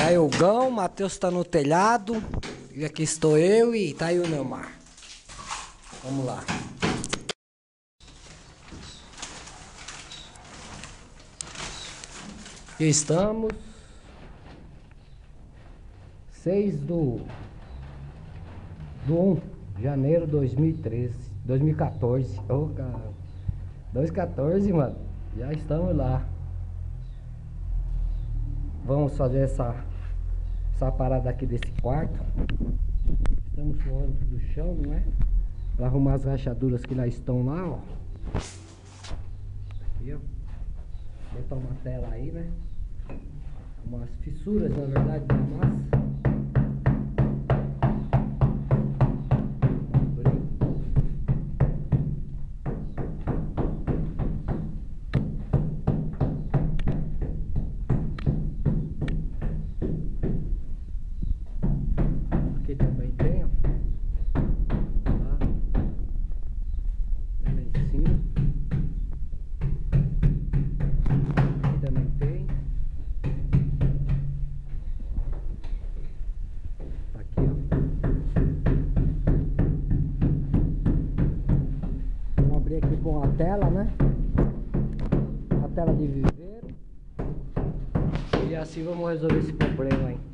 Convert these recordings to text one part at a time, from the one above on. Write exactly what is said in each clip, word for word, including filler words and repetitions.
aí o Gão, o Matheus tá no telhado. E aqui estou eu e tá aí o Neymar. Vamos lá. Aqui estamos. seis do do um de janeiro de dois mil e treze, dois mil e quatorze. Ô, oh, cara. dois mil e quatorze, mano. Já estamos lá. Vamos fazer essa essa parada aqui desse quarto. Estamos suando do chão, não é? Para arrumar as rachaduras que lá estão lá, ó. Aqui, ó. Botar uma tela aí, né? Umas fissuras, na verdade, da massa. Aqui também tem, ó. Lá. Lá em cima. Aqui também tem. Aqui, ó. Vamos abrir aqui com uma tela, né? Uma tela de viveiro. E assim vamos resolver esse problema aí.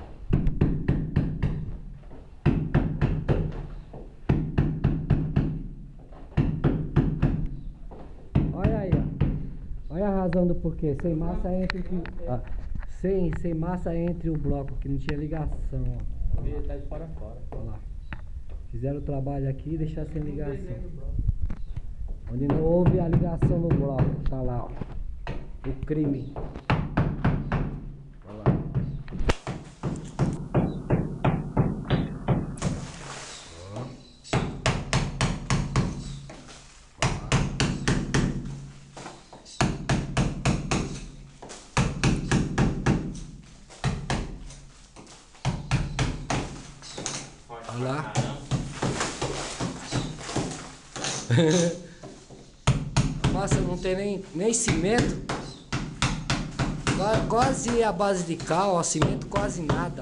Olha aí, ó. Olha a razão do porquê. Sem massa entre ah, sem, sem massa entre o bloco, que não tinha ligação, ó. Ele tá de fora a fora. Olha lá. Fizeram o trabalho aqui e deixaram sem ligação. Onde não houve a ligação no bloco. Tá lá, ó. O crime. Olha lá. Olha lá. Massa não tem nem, nem cimento. Qua- Quase a base de cal, ó, cimento quase nada.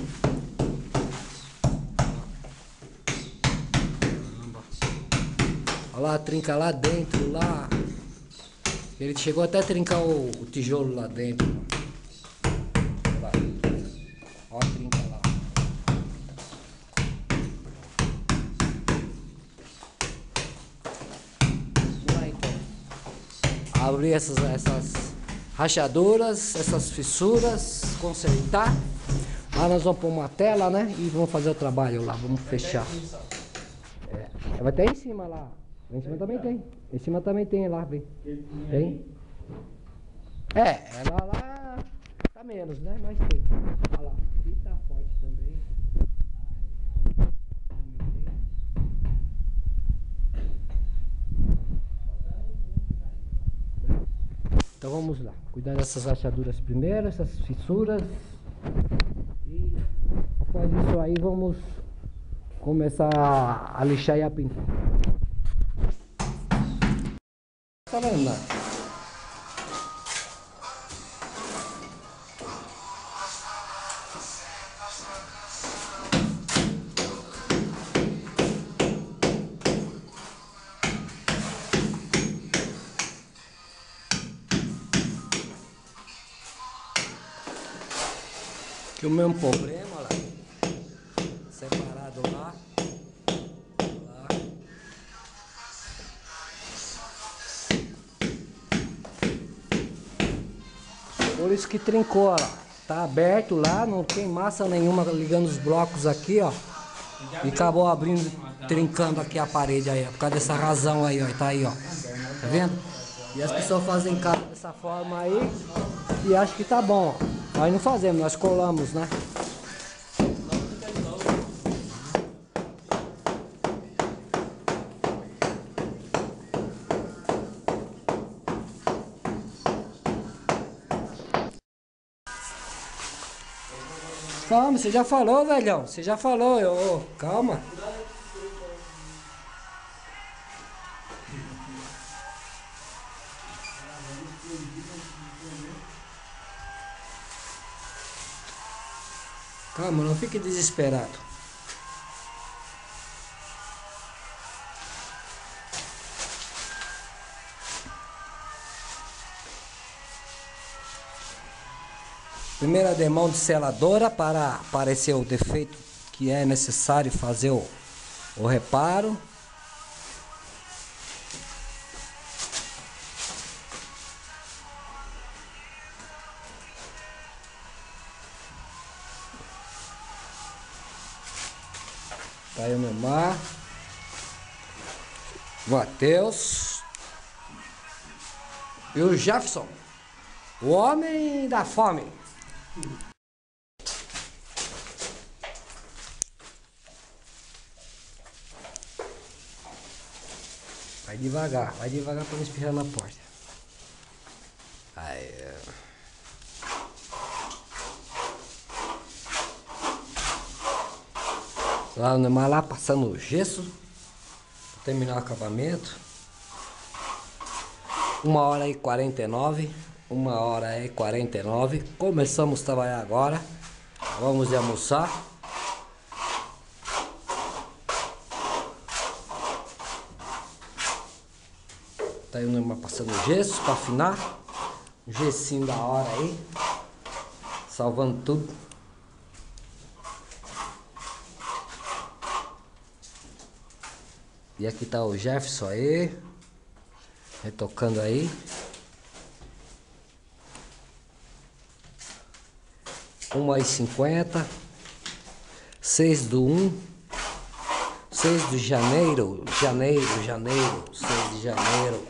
Caramba. Olha lá, trinca lá dentro, lá. Ele chegou até a trincar o, o tijolo lá dentro. Olha lá. Ó a trinca lá. Vamos lá então. Abrir essas, essas rachaduras, essas fissuras, consertar. Lá nós vamos pôr uma tela, né? E vamos fazer o trabalho lá, vamos fechar. É, vai até em cima lá. Lá em cima também tem. Em cima também tem lá, vem. Tem? É, é lá, lá tá menos, né? Mas tem. Olha lá. Aqui tá forte também. Então vamos lá. Cuidar dessas rachaduras primeiro, essas fissuras. E após isso aí vamos começar a lixar e a pintar. Tá vendo lá? Que o mesmo problema lá, separado lá, lá. Por isso que trincou, ó, tá aberto lá, não tem massa nenhuma ligando os blocos aqui, ó. E acabou abrindo, trincando aqui a parede aí, ó, por causa dessa razão aí, ó, tá aí, ó. Tá vendo? E as pessoas fazem casa dessa forma aí e acham que tá bom, ó. Nós não fazemos, nós colamos, né? Calma, você já falou, velhão. Você já falou, eu, calma. Calma, não fique desesperado. Primeira demão de seladora para aparecer o defeito que é necessário fazer o, o reparo. Tá aí o Neymar, o Matheus e o Jefferson, o homem da fome. Vai devagar, vai devagar para não espirrar na porta. Aí. Lá no Neymar, lá passando o gesso para terminar o acabamento. Uma hora e quarenta e nove. Uma hora e quarenta e nove. Começamos a trabalhar agora. Vamos almoçar. Tá aí o Neymar passando o gesso para afinar. Um gessinho da hora aí. Salvando tudo. E aqui tá o Jefferson aí. Retocando aí. Uma e cinquenta. Seis do um. Seis de janeiro. Janeiro, janeiro. Seis de janeiro.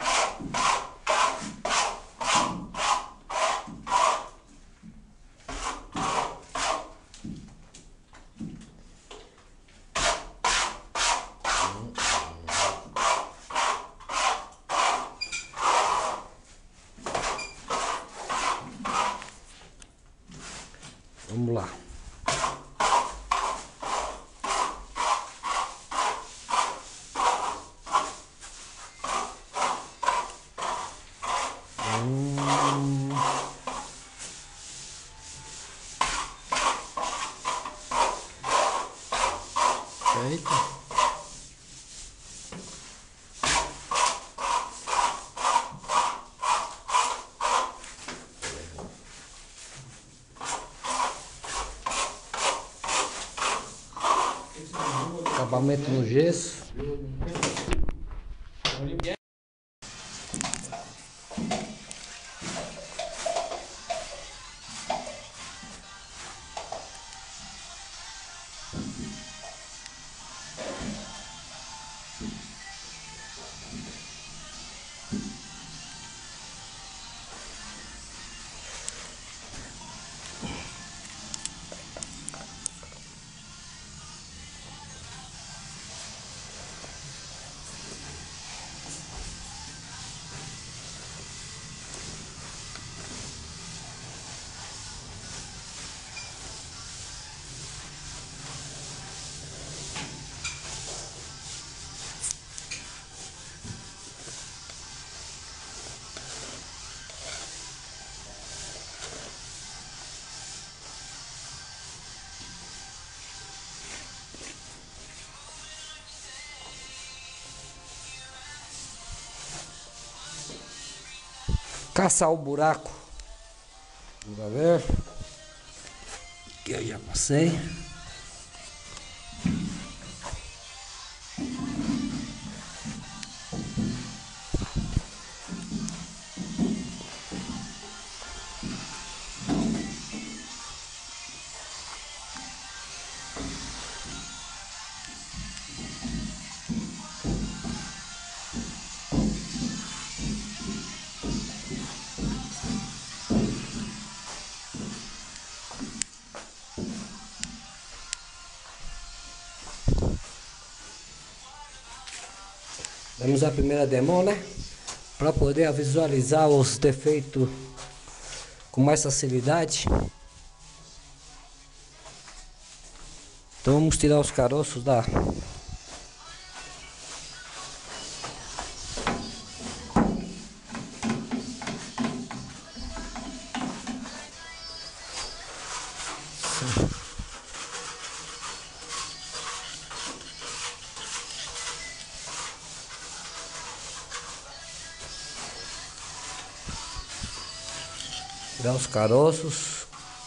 Vamos lá. Hum. Eita. Acabamento no gesso. Caçar o buraco. Vamos ver. Aqui eu já passei. Damos a primeira demão, né? Para poder visualizar os defeitos com mais facilidade. Então vamos tirar os caroços da Tirar os caroços.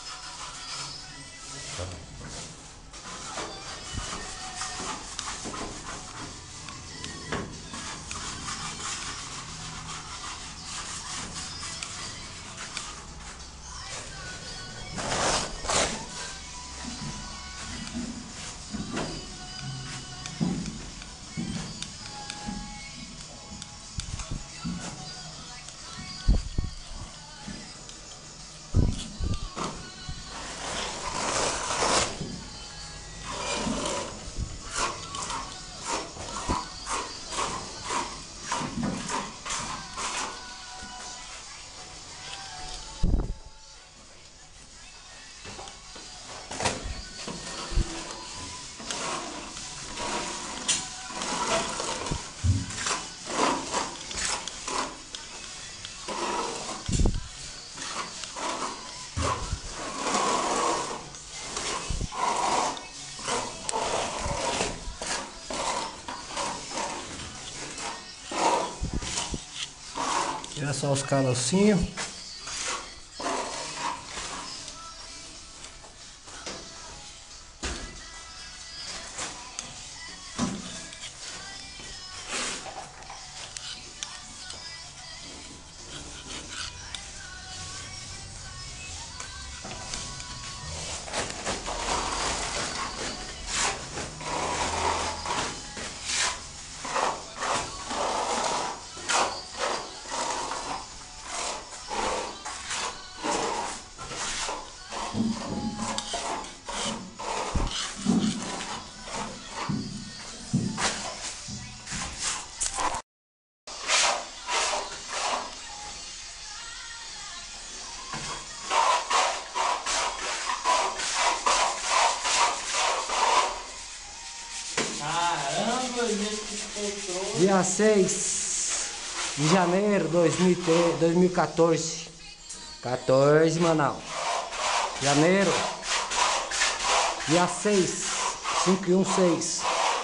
Tira só os carocinhos. Dia seis de janeiro de dois mil e quatorze. quatorze, Manaus. Janeiro. Dia seis. cinco e um, seis.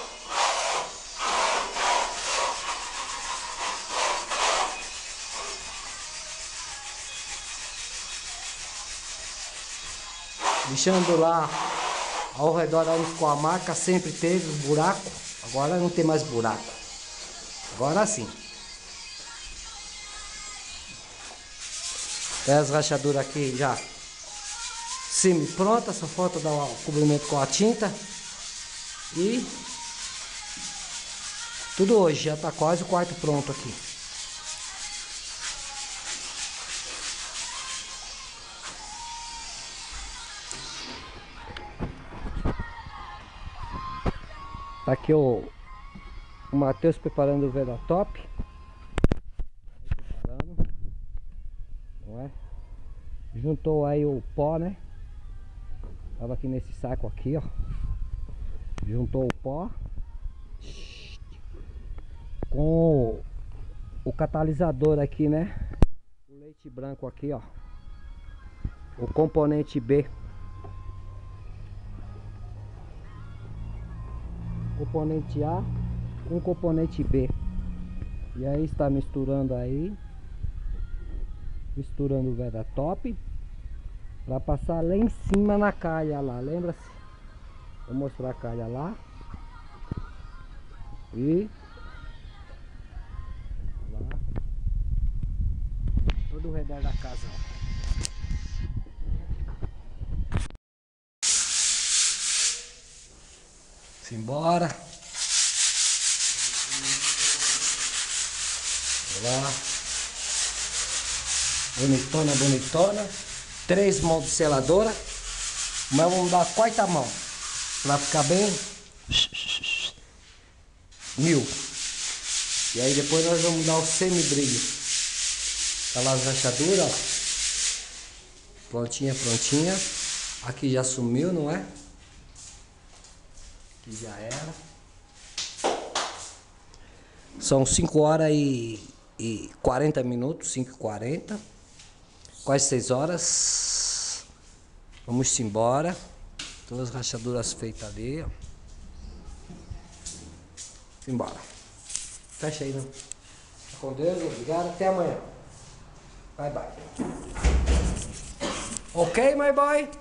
Deixando lá ao redor onde ficou a marca, sempre teve buraco. Agora não tem mais buraco. Agora sim. Tem as rachaduras aqui já semi-pronta, só falta dar o cobrimento com a tinta. E tudo hoje, já está quase o quarto pronto aqui. Tá aqui o, o Matheus preparando o Veratop. Preparando, não é? Juntou aí o pó, né? Tava aqui nesse saco aqui, ó. Juntou o pó com o, o catalisador aqui, né? O leite branco aqui, ó. O componente B. Componente A com componente B. E aí está misturando aí. Misturando o Veratop para passar lá em cima na calha lá, lembra-se? Vou mostrar a calha lá. E lá. Todo o redor da casa, ó. Simbora. Lá. Bonitona, bonitona. Três mãos de seladora. Mas vamos dar a quarta mão. Pra ficar bem. Mil. E aí depois nós vamos dar o semi-brilho. Aquelas rachaduras, ó. Prontinha, prontinha. Aqui já sumiu, não é? Aqui já era. São cinco horas e, e quarenta minutos, cinco e quarenta. Quase seis horas. Vamos embora. Todas as rachaduras feitas ali, ó. Simbora. Fecha aí, não. Com Deus, obrigado. Até amanhã. Bye, bye. Ok, my boy?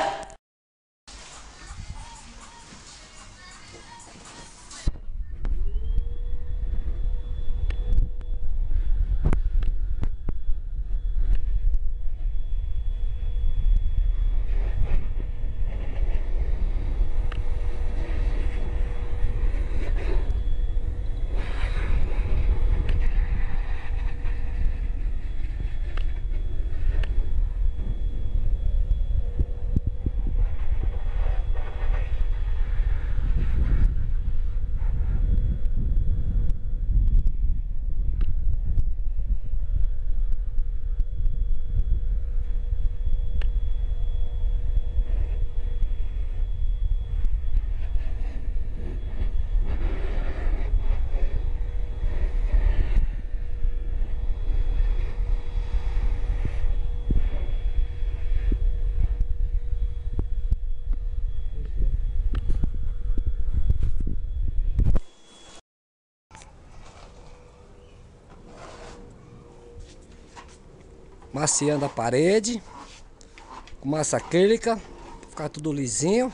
Maciando a parede com massa acrílica, pra ficar tudo lisinho.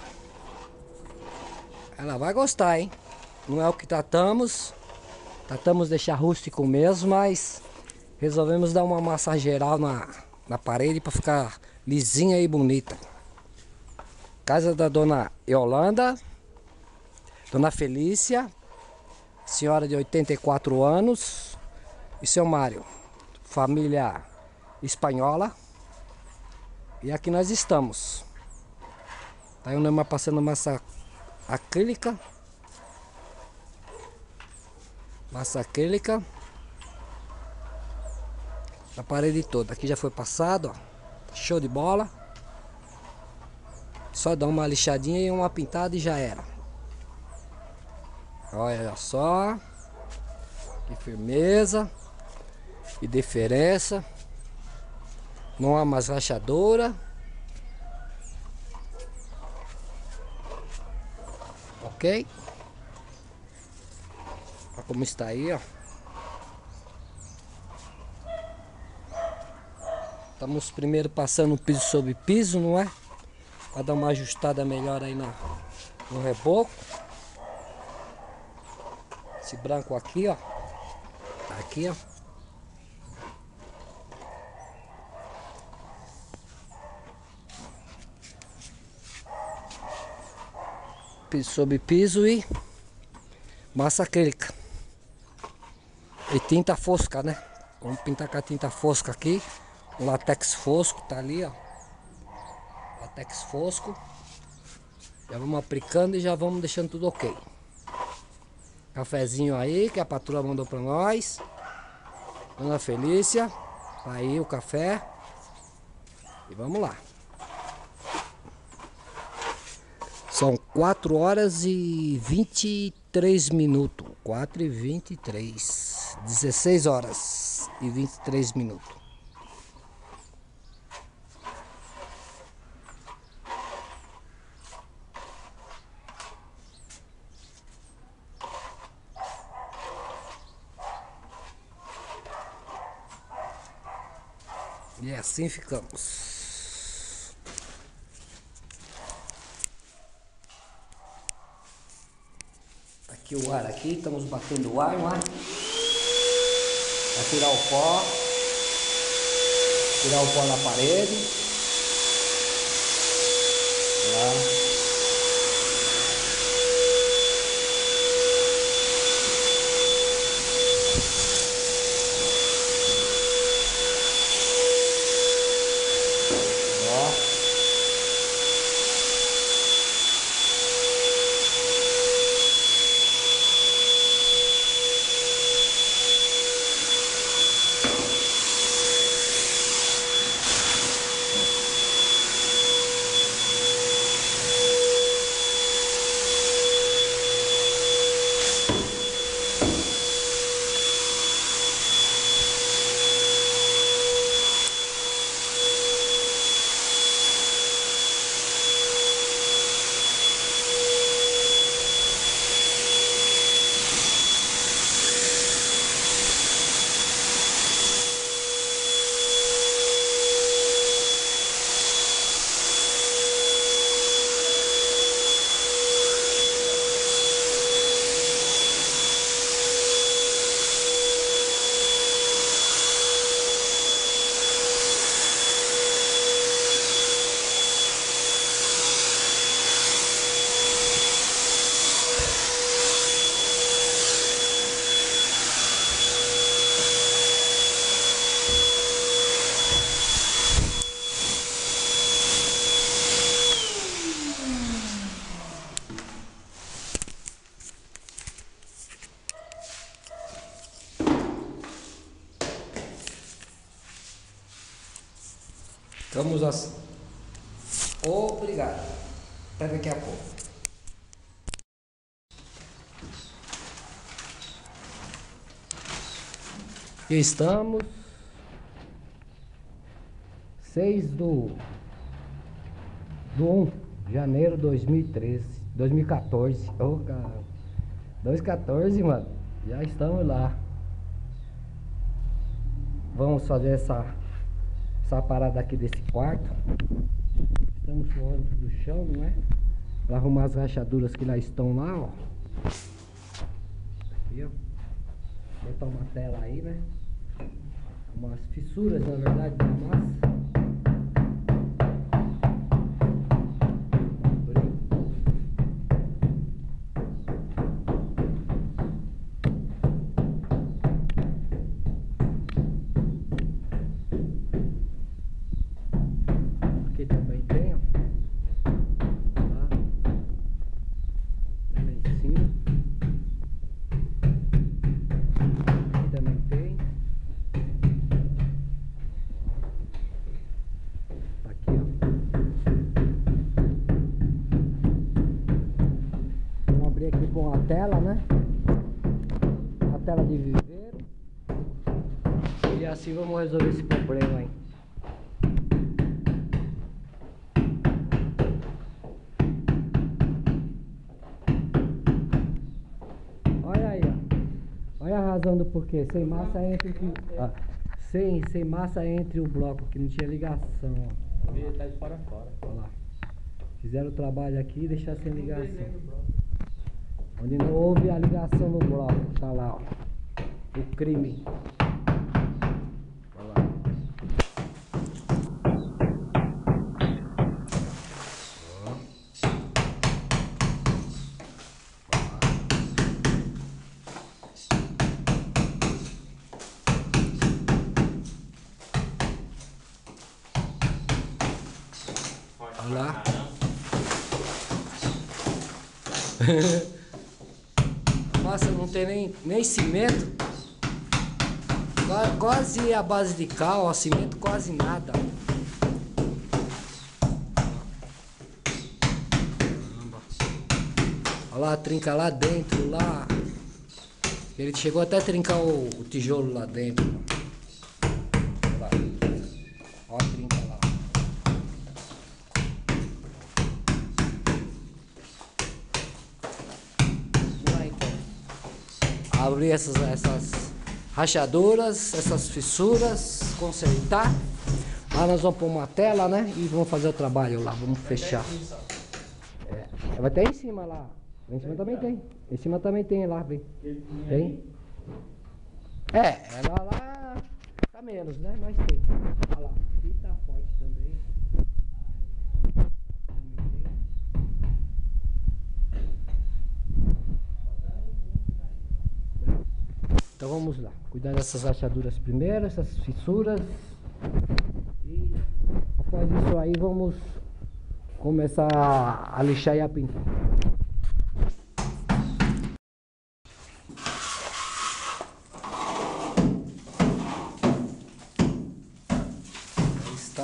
Ela vai gostar, hein? Não é o que tratamos. Tratamos de deixar rústico mesmo, mas resolvemos dar uma massa geral na, na parede para ficar lisinha e bonita. Casa da dona Yolanda, dona Felícia, senhora de oitenta e quatro anos, e seu Mário, família espanhola. E aqui nós estamos. Tá aí o Neymar passando massa acrílica. Massa acrílica na parede toda. Aqui já foi passado, ó. Show de bola. Só dar uma lixadinha e uma pintada e já era. Olha só que firmeza e diferença. Não há mais rachadura. Ok? Olha como está aí, ó. Estamos primeiro passando piso sobre piso, não é? Para dar uma ajustada melhor aí na, no reboco. Esse branco aqui, ó. Aqui, ó. Piso sobre piso e massa acrílica e tinta fosca, né? Vamos pintar com a tinta fosca aqui, o látex fosco tá ali, ó. Látex fosco. Já vamos aplicando e já vamos deixando tudo ok. Cafezinho aí que a patroa mandou pra nós, dona Felícia. Tá aí o café e vamos lá. São quatro horas e vinte e três minutos. quatro e vinte e três. dezesseis horas e vinte e três minutos. E assim ficamos. Aqui o ar aqui, estamos batendo o ar, não é? Para tirar o pó, tirar o pó na parede. Lá. Ó. Estamos assim. Obrigado. Até daqui a pouco. Aqui estamos. seis do do um de janeiro de dois mil e treze. dois mil e quatorze. Ô, cara. dois mil e quatorze, mano. Já estamos lá. Vamos fazer essa essa parada aqui desse quarto. Estamos suando do chão, não é? Pra arrumar as rachaduras que lá estão lá, ó. Aqui, ó. Botar uma tela aí, né? Umas fissuras, na verdade, na massa. Aqui também tem, ó. Lá. Lá em cima. Aqui também tem. Aqui, ó. Vamos abrir aqui com a tela, né? A tela de viveiro. E assim vamos resolver esse problema aí. Olha aí, ó. Olha a razão do porquê. Sem massa entre o... Ah, sem, sem massa entre o bloco, que não tinha ligação, ó. Ele tá de fora a fora. Olha lá. Fizeram o trabalho aqui e deixaram sem ligação. Onde não houve a ligação no bloco. Tá lá, ó. O crime. Olha lá. Olha lá. Nossa, não tem nem, nem cimento. Qua- Quase a base de cal, ó, cimento quase nada. Caramba. Olha lá, trinca lá dentro, lá. Ele chegou até a trincar o, o tijolo lá dentro. Olha lá. Olha a trinca lá. Vamos lá então. Abrir essas, essas rachaduras, essas fissuras, consertar. Lá nós vamos pôr uma tela, né? E vamos fazer o trabalho lá, vamos fechar. É, vai até em cima lá. Em cima também tem. Em cima também tem lá, vem. Tem? É, ela lá tá menos, né? Mas tem. Olha lá, aqui tá forte também. Então vamos lá, cuidar dessas rachaduras primeiro, essas fissuras. E após isso aí vamos começar a lixar e a pintar. Aí está.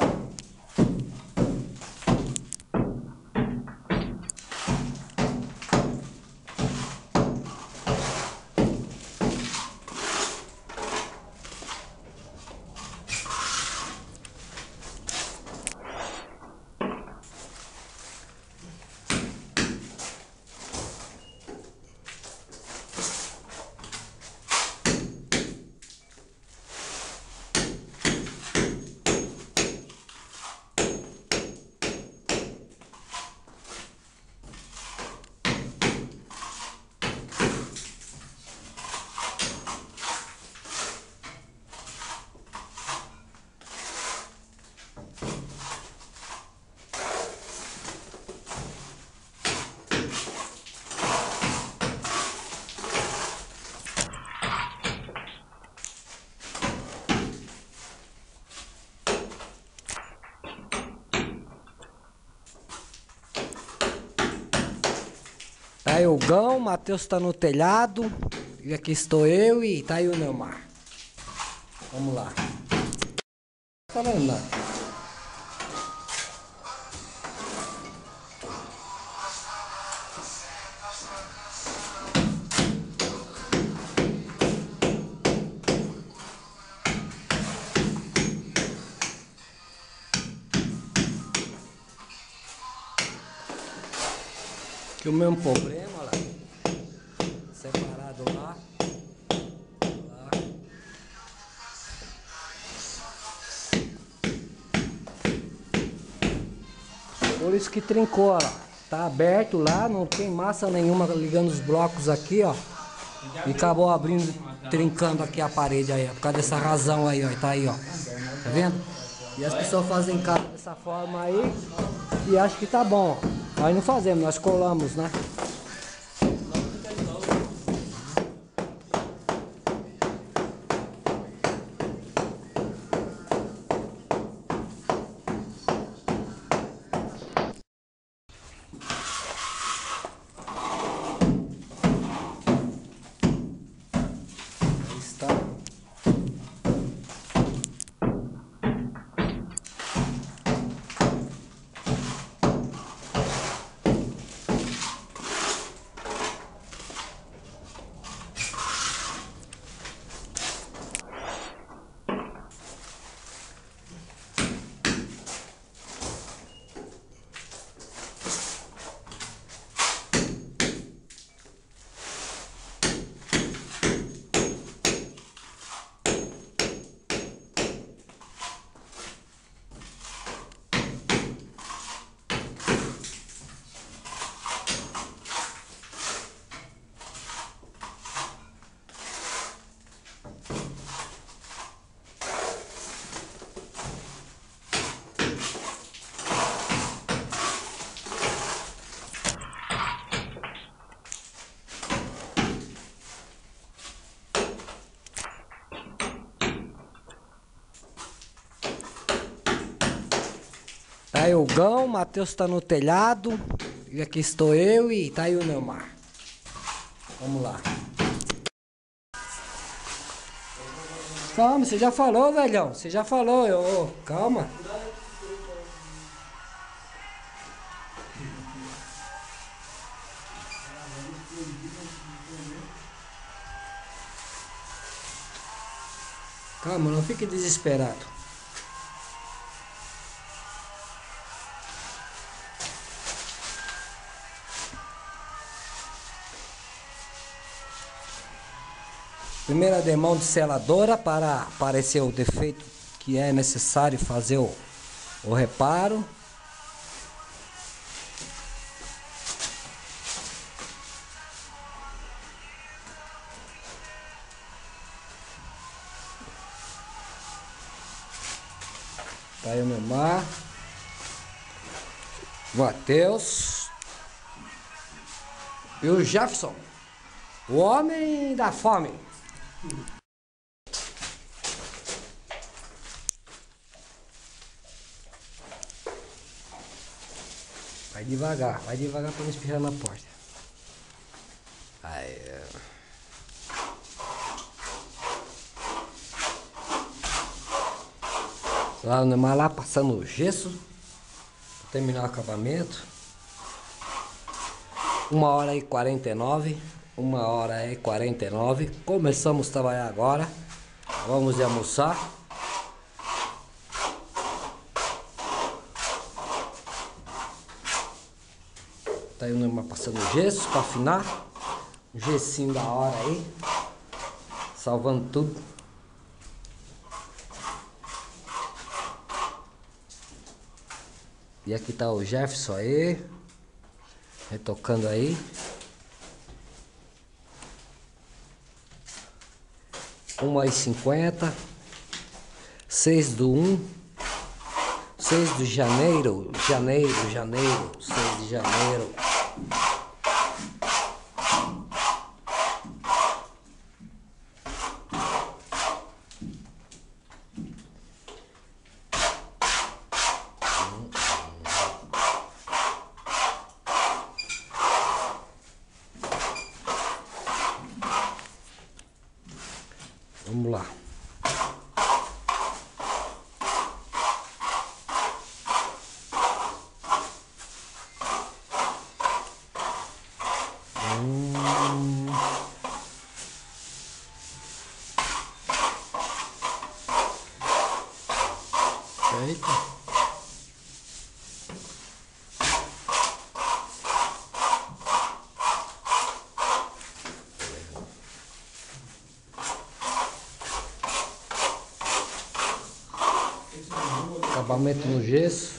Tá aí o Gão, o Matheus tá no telhado. E aqui estou eu e tá aí o Neymar. Vamos lá. Falando lá. Que o mesmo problema lá, separado lá, lá. Por isso que trincou, ó, tá aberto lá, não tem massa nenhuma ligando os blocos aqui, ó, e acabou abrindo, trincando aqui a parede aí, ó, por causa dessa razão aí, ó, tá aí, ó, tá vendo? E as pessoas fazem casa dessa forma aí e acham que tá bom, ó. Nós não fazemos, nós colamos, né? Aí está. Tá aí o Gão, o Matheus tá no telhado, e aqui estou eu e tá aí o Neymar. Vamos lá. Calma, você já falou, velhão, você já falou, eu, calma. Calma, não fique desesperado. Primeira demão de seladora para aparecer o defeito que é necessário fazer o, o reparo. Tá aí o Neymar, o Matheus e o Jefferson, o homem da fome. Vai devagar, vai devagar para não espirrar na porta. Aí. Lá o Neymar lá passando o gesso para terminar o acabamento. Uma hora e quarenta e nove. Uma hora e quarenta e nove. Começamos a trabalhar agora. Vamos almoçar. Tá aí o Neymar passando o gesso para afinar. Um gessinho da hora aí. Salvando tudo. E aqui tá o Jefferson aí. Retocando aí. Uma e cinquenta. Seis do um. Seis de janeiro. Janeiro, janeiro. Seis de janeiro. Vamos lá. Hum. Eita. Acabamento no gesso.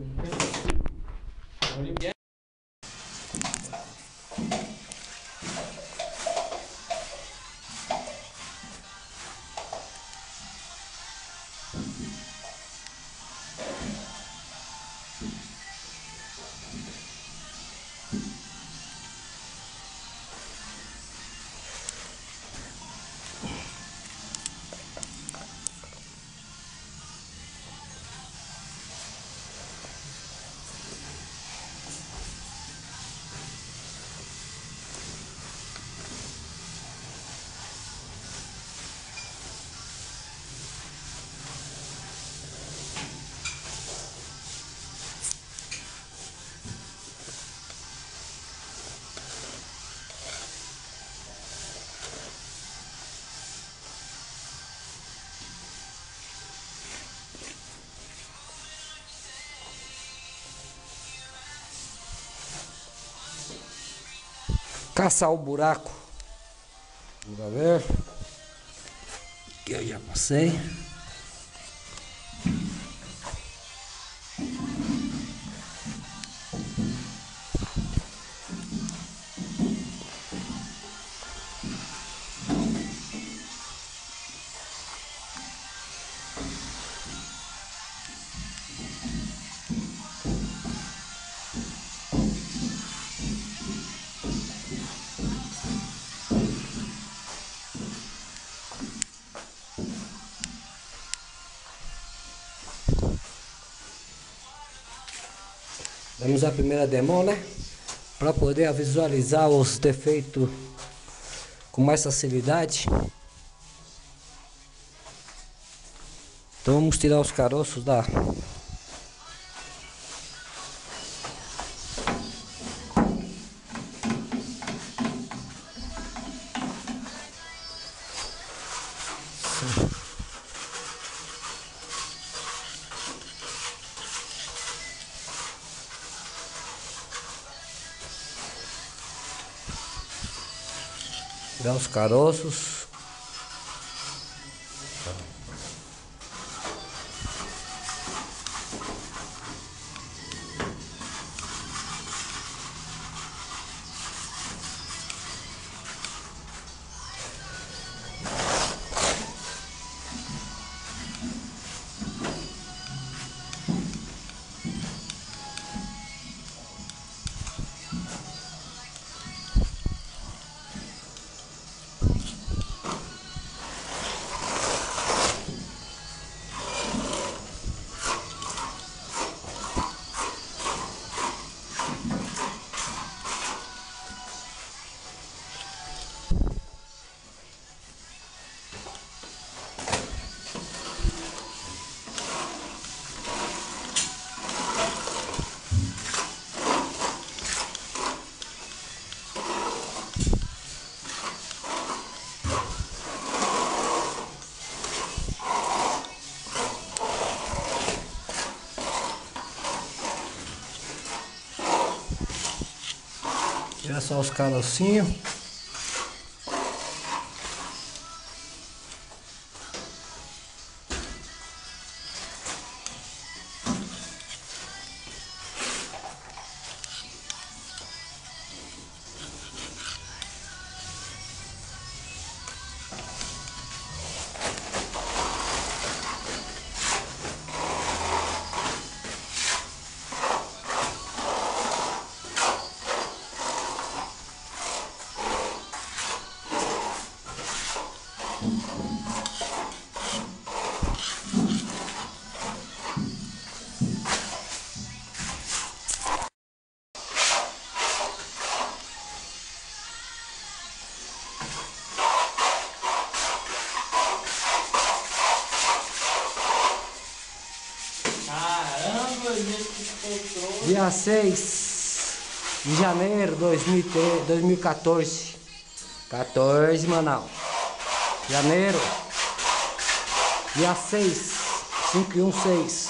Caçar o buraco. Vamos ver. Aqui eu já passei. Damos a primeira demão, né? Para poder visualizar os defeitos com mais facilidade. Então vamos tirar os caroços da tirar os caroços. Tira só os carocinhos. Caramba, gente, que encontrou. Dia seis. de janeiro de dois mil e quatorze. quatorze, Manaus. Janeiro. Dia seis. cinco e um, seis.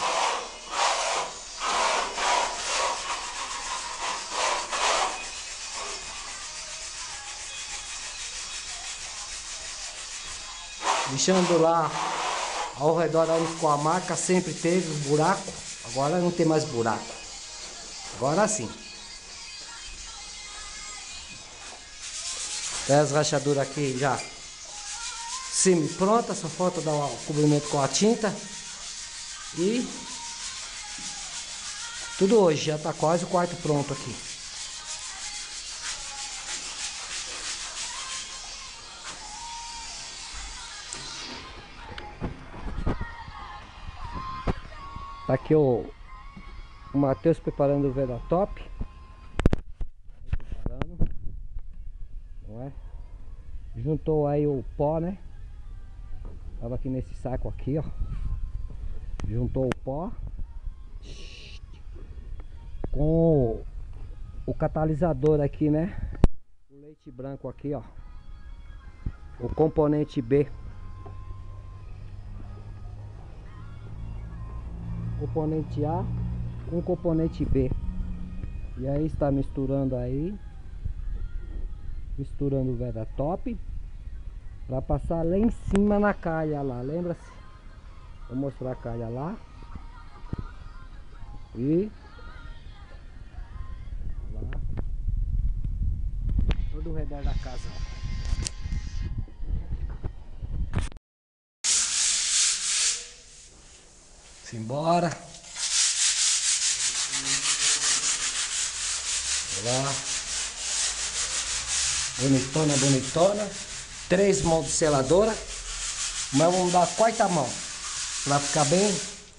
Deixando lá ao redor onde ficou a marca, sempre teve um buraco. Agora não tem mais buraco. Agora sim. Tem as rachaduras aqui já semi-pronta, só falta dar o cobrimento com a tinta. E tudo hoje, já está quase o quarto pronto aqui. Tá aqui o, o Matheus preparando o Vedatop. Preparando, não é? Juntou aí o pó, né? Tava aqui nesse saco aqui, ó. Juntou o pó com o, o catalisador aqui, né? O leite branco aqui, ó. O componente B. Componente A com componente B. E aí está misturando aí. Misturando o Vedatop para passar lá em cima na calha lá. Lembra-se? Vou mostrar a calha lá. E lá. Todo o redor da casa. Simbora. Lá. Bonitona, bonitona. Três mãos de seladora. Mas vamos dar a quarta mão. Pra ficar bem.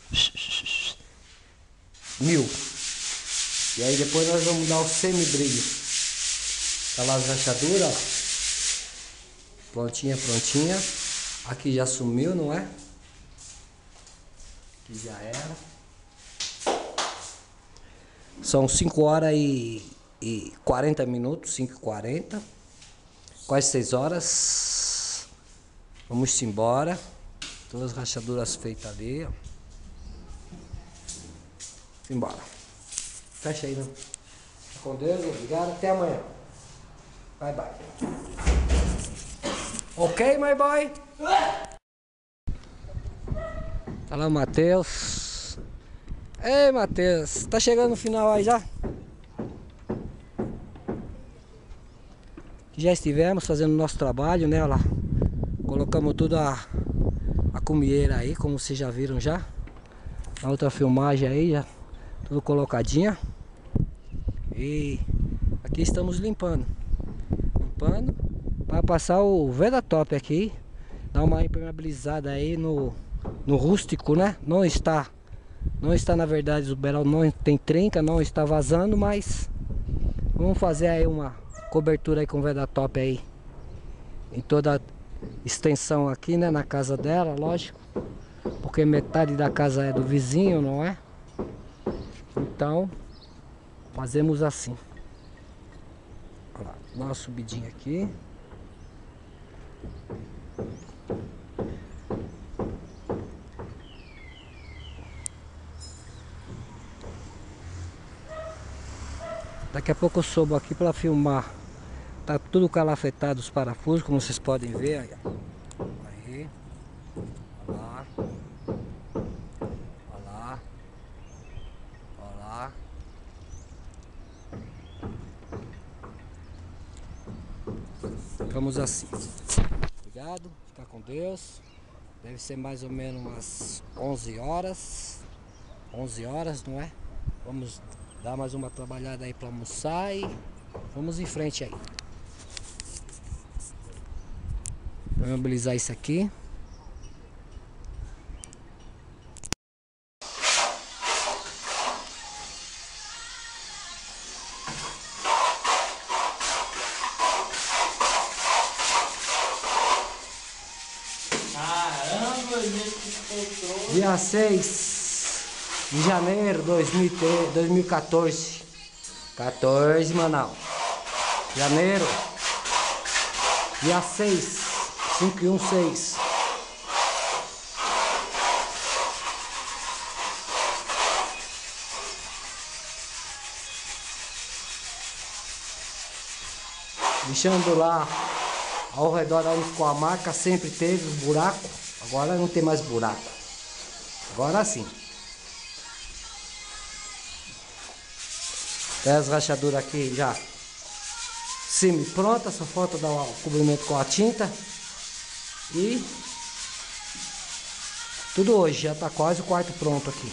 Mil. E aí depois nós vamos dar o semi-brilho. Tá lá as rachaduras, ó. Prontinha, prontinha. Aqui já sumiu, não é? Aqui já era. São cinco horas e, e quarenta minutos, cinco e quarenta. Quase seis horas. Vamos embora. Todas as rachaduras feitas ali, ó. Embora. Fecha aí, não. Com Deus, obrigado. Até amanhã. Bye, bye. Ok, my boy? Tá lá o Matheus. Ei, Matheus, tá chegando no final aí já? Já estivemos fazendo o nosso trabalho, né? Olha lá. Colocamos tudo a, a cumieira aí, como vocês já viram já. Na outra filmagem aí, já tudo colocadinha. E aqui estamos limpando. Limpando para passar o Vedatop aqui. Dar uma impermeabilizada aí no... no rústico, né? Não está, não está na verdade, o beral não tem trinca, não está vazando, mas vamos fazer aí uma cobertura aí com o Vedatop aí em toda a extensão aqui, né? Na casa dela, lógico, porque metade da casa é do vizinho, não é? Então fazemos assim. Olha lá, dá uma subidinha aqui. Daqui a pouco eu subo aqui para filmar. Tá tudo calafetado os parafusos, como vocês podem ver. Aí, aí. Olha lá. Olha lá. Olha lá. Ficamos assim. Obrigado. Fica com Deus. Deve ser mais ou menos umas onze horas. onze horas, não é? Vamos dar mais uma trabalhada aí para almoçar e vamos em frente aí. Vou mobilizar isso aqui. Caramba, gente, que encontrou. Dia seis de janeiro de dois mil e quatorze. quatorze, Manaus. Janeiro. Dia seis. cinco e um, seis. Deixando lá ao redor onde ficou a marca, sempre teve os buracos. Agora não tem mais buraco. Agora sim. Tem as rachaduras aqui já semi-pronta, só falta dar o cobrimento com a tinta. E tudo hoje, já está quase o quarto pronto aqui.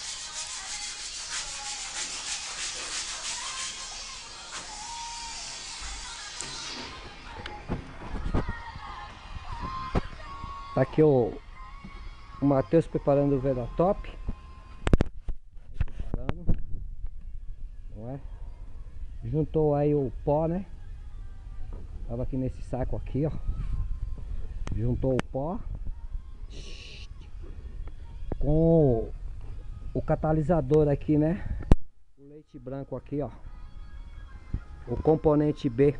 Tá aqui o, o Matheus preparando o Veratop. Preparando. Não é? Juntou aí o pó, né? Tava aqui nesse saco aqui, ó. Juntou o pó com o, o catalisador aqui, né? O leite branco aqui, ó. O componente B.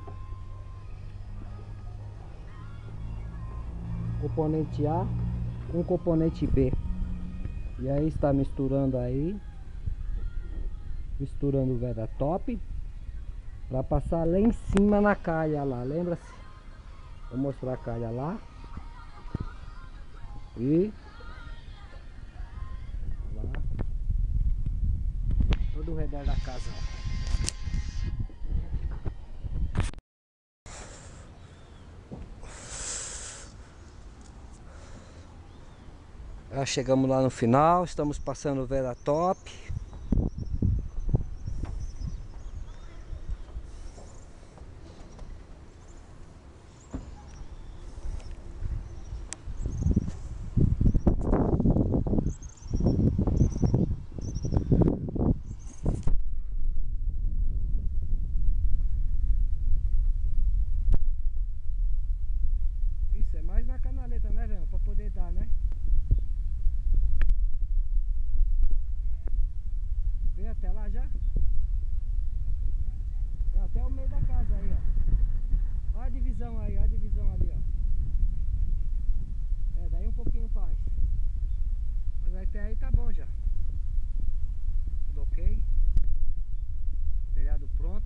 Componente A com componente B. E aí está misturando aí. Misturando o Veratop para passar lá em cima na calha lá, lembra-se? Vou mostrar a calha lá. E lá. Todo o redor da casa, ó. Já chegamos lá no final, estamos passando o Veratop. Isso é mais na canaleta, né, velho? Pra poder dar, né? Veio até lá já? É até o meio da casa aí, ó. Olha a divisão aí, olha a divisão ali, ó. É, daí um pouquinho mais. Mas até aí tá bom já. Tudo ok. Telhado pronto.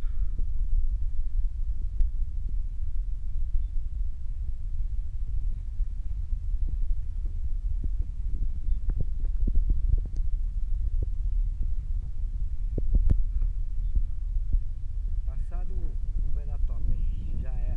Passado o Veratop, já era.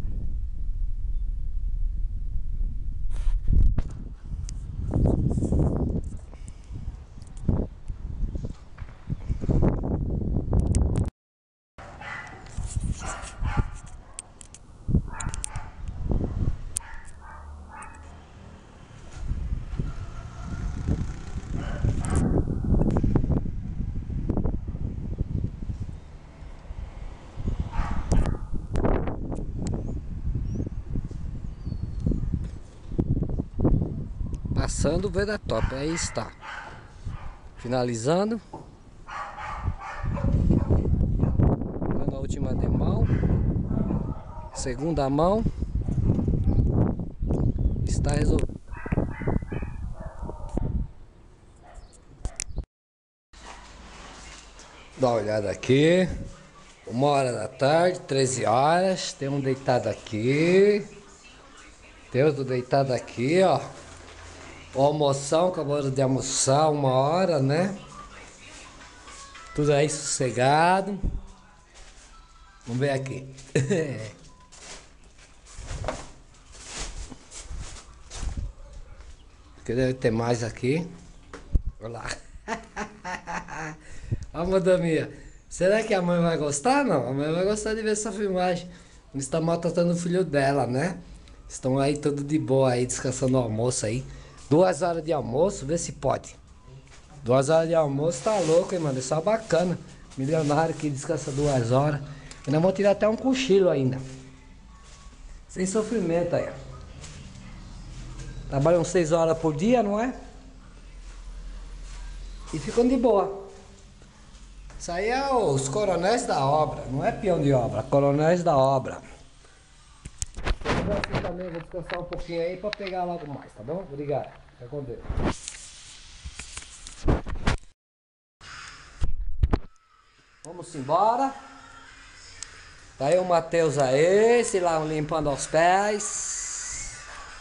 Passando o Veratop, aí está. Finalizando. Dando a última demão. Segunda mão. Está resolvido. Dá uma olhada aqui. Uma hora da tarde, treze horas. Tem um deitado aqui. Tem outro deitado aqui, ó. O almoção, acabamos de almoçar uma hora, né? Tudo aí sossegado. Vamos ver aqui. Deve ter mais aqui. Olha lá. Ó, madamia. Será que a mãe vai gostar? Não, a mãe vai gostar de ver essa filmagem. Eles estão maltratando o filho dela, né? Estão aí tudo de boa aí, descansando no almoço aí. Duas horas de almoço, vê se pode. Duas horas de almoço, tá louco, hein, mano? Isso é bacana. Milionário que descansa duas horas. Ainda vou tirar até um cochilo ainda. Sem sofrimento aí. Trabalham seis horas por dia, não é? E ficam de boa. Isso aí é os coronéis da obra, não é peão de obra, coronéis da obra. Eu aqui também vou descansar um pouquinho aí pra pegar logo mais, tá bom? Obrigado. Fica com Deus. Vamos embora. Tá aí o Matheus aí, se lá limpando aos pés.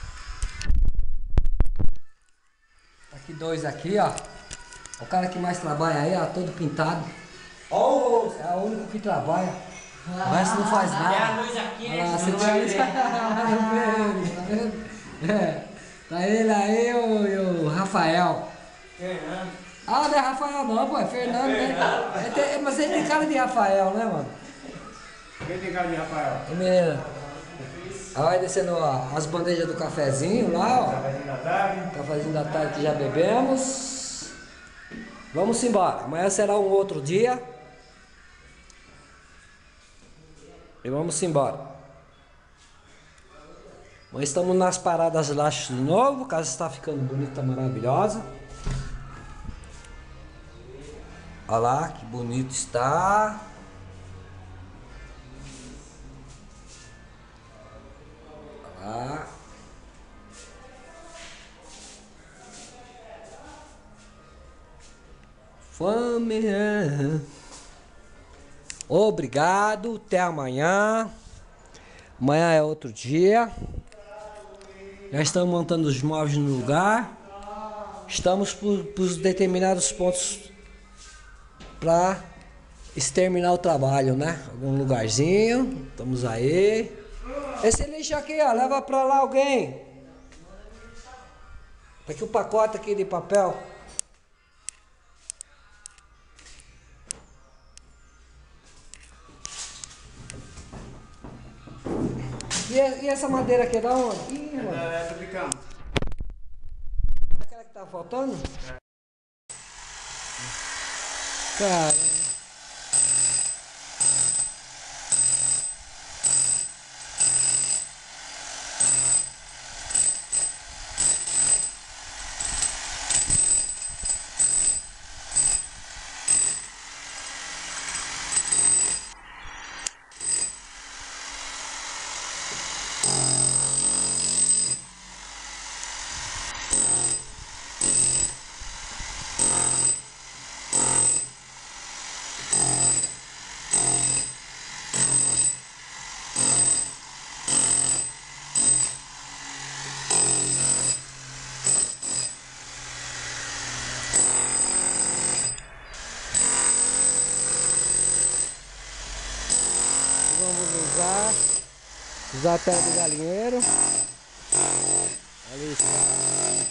Aqui dois aqui, ó. O cara que mais trabalha aí, ó, todo pintado. Oh, é o único que trabalha. O resto não faz nada. Tem a luz aqui, Olha lá, né? você tem a luz. Tá vendo? É. Tá ele aí e o, e o Rafael. Fernando. Ah, não é Rafael não, pô, é Fernando, né? Ele tem- mas ele tem cara de Rafael, né, mano? Quem tem cara de Rafael? E menina, aí vai descendo ó, as bandejas do cafezinho lá, ó. Cafézinho da tarde. Cafezinho da tarde que já bebemos. Vamos embora. Amanhã será um outro dia. E vamos embora. Amanhã estamos nas paradas laxas de novo. A casa está ficando bonita, maravilhosa. Olha lá que bonito está. Olha lá. Fome. Obrigado, até amanhã. Amanhã é outro dia. Já estamos montando os móveis no lugar. Estamos por, por determinados pontos para exterminar o trabalho, né? Algum lugarzinho. Estamos aí. Esse lixo aqui, ó, leva para lá alguém. Tá aqui o pacote aqui de papel. E, e essa madeira aqui é da onde? Ih, mano. É, tô ficando. Aquela que tá faltando? Cara. Vamos usar usar a terra do galinheiro. Ali está.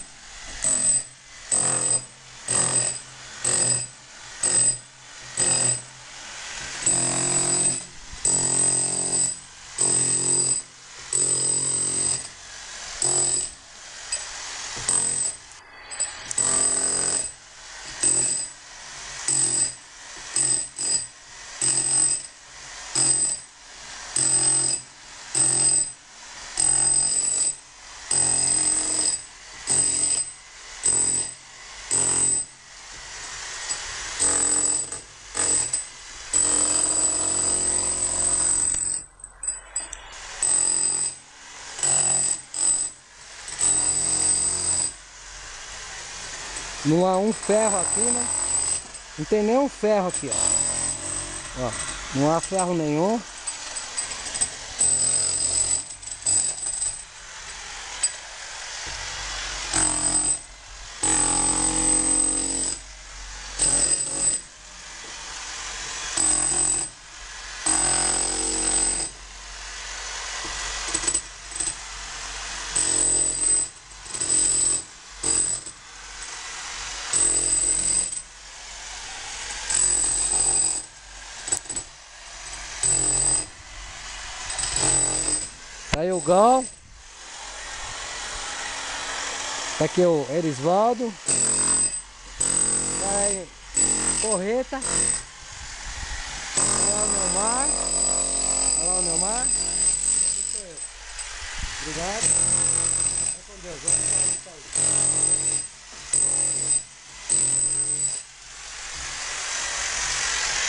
Não há um ferro aqui, né? Não tem nenhum ferro aqui, ó. Ó, não há ferro nenhum. Tá aí o Gal. Tá aqui o Erisvaldo. Tá aí Porreta. Olha lá o Neomar. Olha lá o Neomar. Obrigado. Vai com Deus. Vamos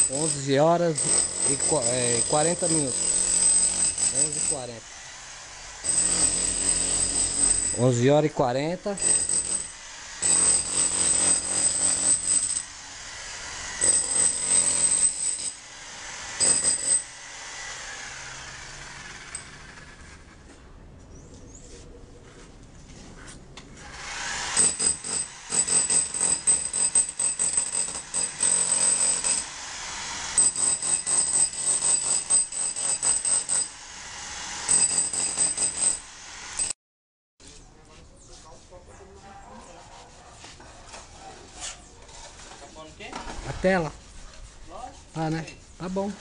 onze horas e é, quarenta minutos. onze e quarenta. onze horas e quarenta. A tela? Tá, né? Tá bom.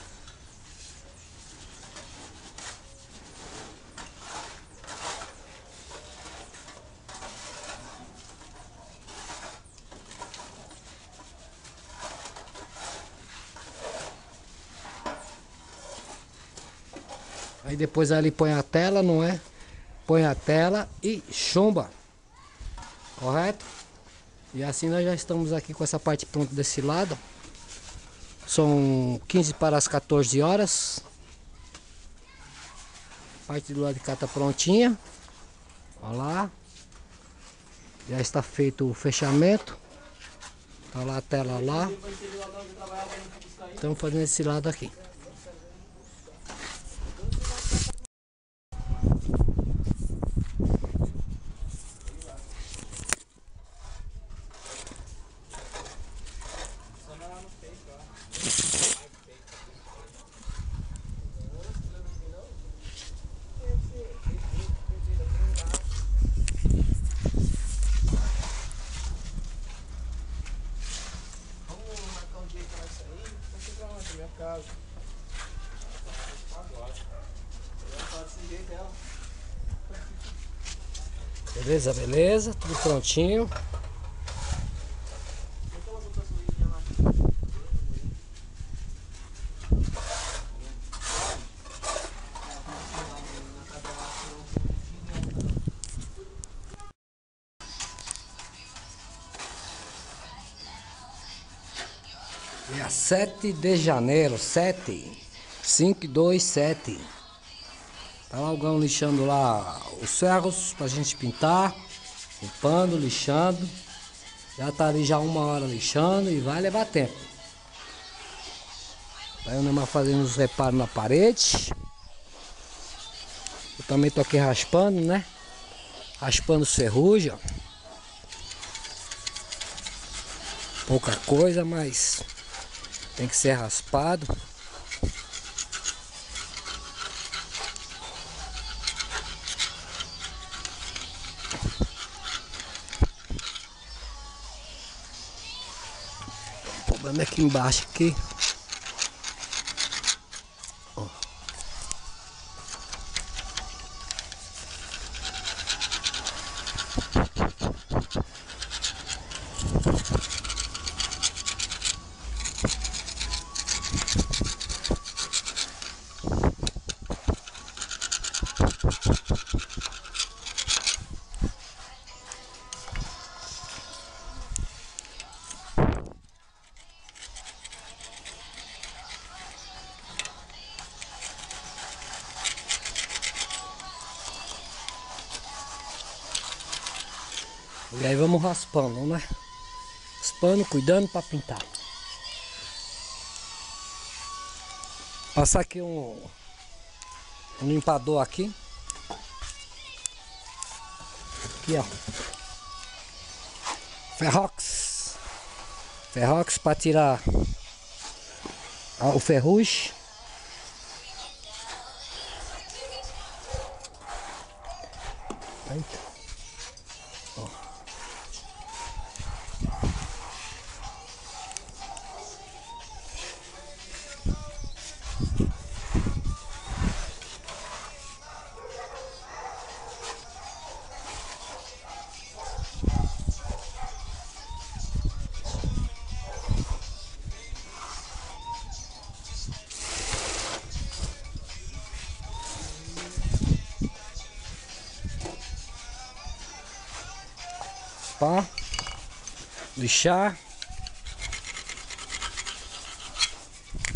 Aí depois ali põe a tela, não é? Põe a tela e chumba. Correto? E assim nós já estamos aqui com essa parte pronta desse lado. São quinze para as quatorze horas. A parte do lado de cá tá prontinha. Olha lá. Já está feito o fechamento. Tá lá a tela lá. Estamos fazendo esse lado aqui. Beleza, beleza, tudo prontinho. Dia sete de janeiro, sete, cinco, dois, sete. Tá lá o Gão lixando lá os ferros pra gente pintar, limpando, lixando. Já tá ali já uma hora lixando e vai levar tempo. Tá eu mesmo fazendo os reparos na parede. Eu também tô aqui raspando, né? Raspando os ferrugem, ó. Pouca coisa, mas tem que ser raspado. O problema é aqui embaixo aqui. Ó. E aí vamos raspando, né? Raspando, cuidando para pintar. Passar aqui um, um limpador aqui. Aqui, ó. Ferrox. Ferrox para tirar o ferrugem. Eita. Pá, lixar.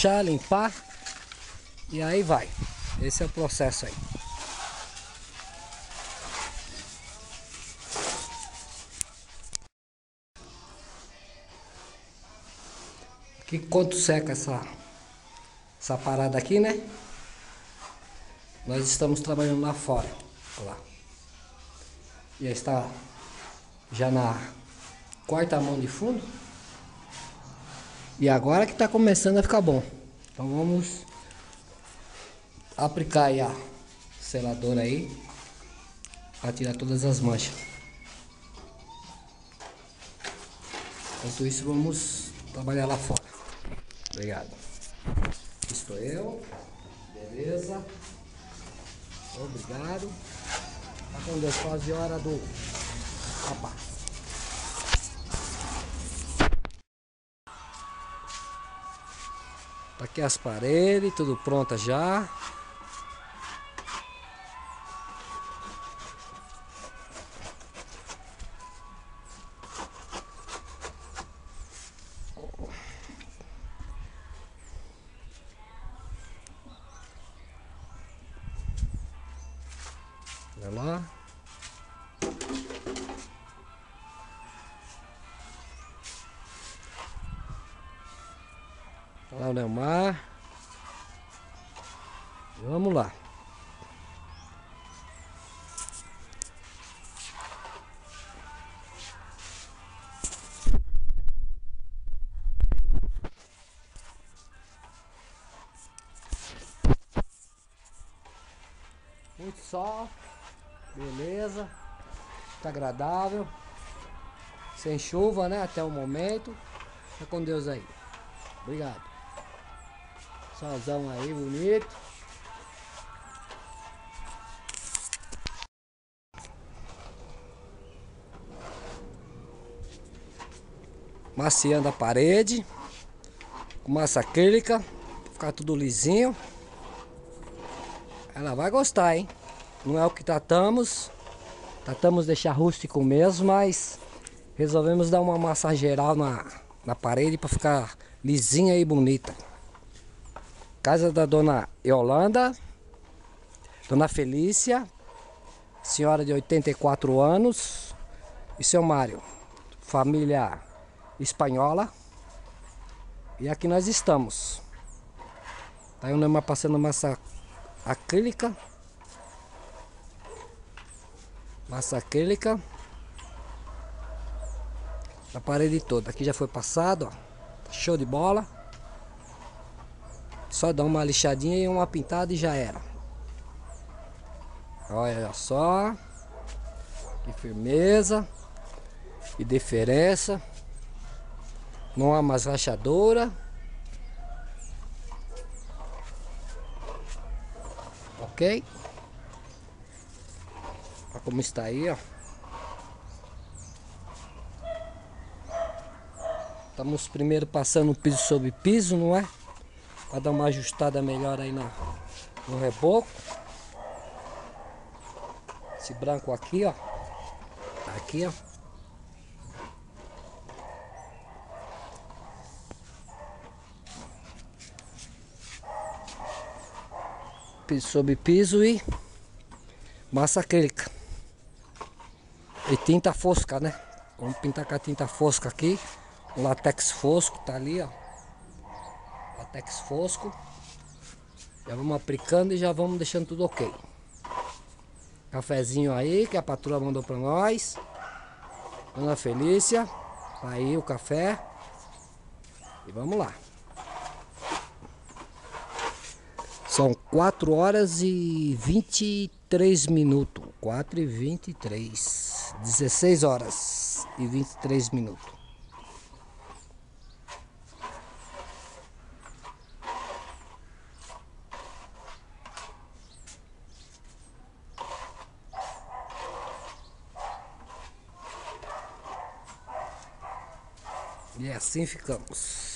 puxar, limpar. E aí vai. Esse é o processo aí. Que quanto seca essa, essa parada aqui, né? Nós estamos trabalhando lá fora. Olha lá. Já está já na quarta mão de fundo. E agora que está começando a ficar bom. Então vamos aplicar aí a seladora aí para tirar todas as manchas. Enquanto isso vamos trabalhar lá fora. Obrigado. Aqui estou eu. Beleza. Obrigado. Tá com Deus, quase hora do rapaz. Tá aqui as paredes, tudo pronta já. Olha lá. Lá o Neymar. Vamos lá. Muito sol. Beleza. Tá agradável. Sem chuva, né? Até o momento. Fica com Deus aí. Obrigado. Solzão aí, bonito. Maciando a parede. Com massa acrílica. Pra ficar tudo lisinho. Ela vai gostar, hein? Não é o que tratamos. Tratamos de deixar rústico mesmo, mas resolvemos dar uma massa geral na, na parede para ficar lisinha e bonita. Casa da dona Yolanda, dona Felícia, senhora de oitenta e quatro anos, e seu Mário, família espanhola. E aqui nós estamos. Tá aí o Neymar passando massa acrílica. Massa acrílica na parede toda. Aqui já foi passado, ó. Show de bola. Só dar uma lixadinha e uma pintada e já era. Olha só. Que firmeza. E diferença. Não há mais rachadura. Ok? Olha como está aí, ó. Estamos primeiro passando piso sobre piso, não é? Para dar uma ajustada melhor aí na, no reboco. Esse branco aqui, ó. Aqui, ó. Piso sobre piso e massa acrílica. E tinta fosca, né? Vamos pintar com a tinta fosca aqui. O látex fosco tá ali, ó. Látex fosco. Já vamos aplicando e já vamos deixando tudo ok. Cafezinho aí que a patroa mandou pra nós. Dona Felícia. Tá aí o café. E vamos lá. São quatro horas e vinte e três minutos. quatro e vinte e três. dezesseis horas e vinte e três minutos. E assim ficamos.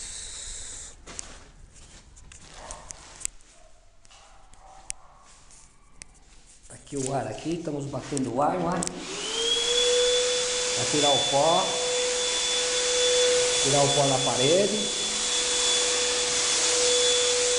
Aqui o ar aqui, estamos batendo o ar, não é? Para tirar o pó. Tirar o pó na parede.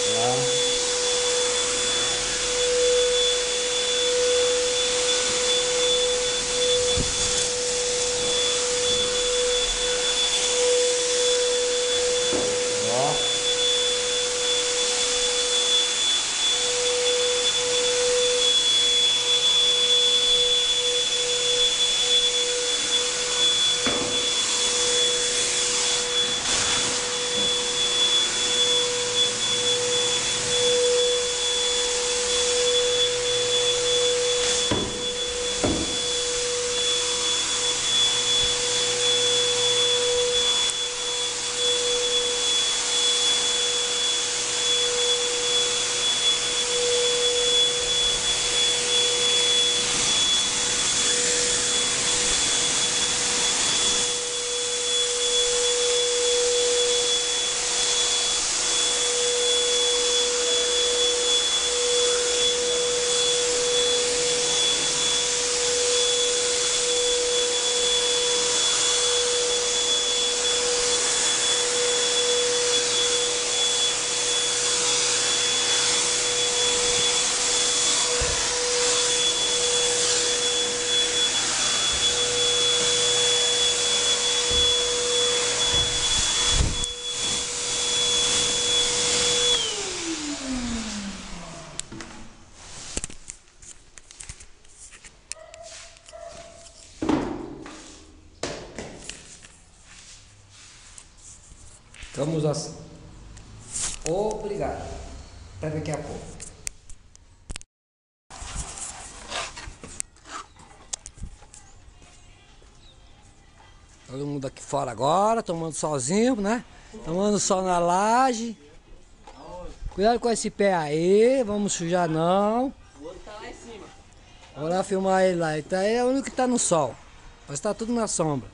Vamos assim. Obrigado. Até daqui a pouco. Todo mundo aqui fora agora, tomando solzinho, né? Tomando sol na laje. Cuidado com esse pé aí, vamos sujar não. O outro tá lá em cima. Vou lá filmar ele lá. Então é o único que tá no sol. Mas tá tudo na sombra.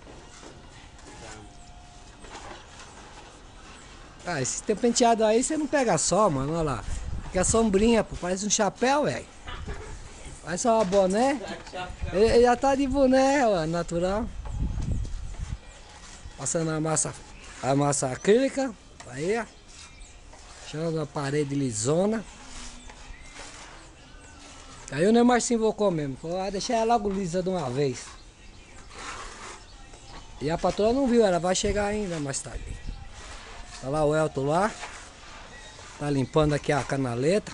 Ah, esse teu penteado aí você não pega sol, mano. Olha lá. Fica sombrinha, pô. Parece um chapéu, velho. Parece só uma boné. Ele, ele já tá de boné, ó, natural. Passando a massa, a massa acrílica. Aí, ó. Deixando a parede lisona. Aí o Neymar se invocou mesmo. Falou, ah, deixa ela logo lisa de uma vez. E a patroa não viu, ela vai chegar ainda mais tarde. Tá lá o Elton lá. Tá limpando aqui a canaleta.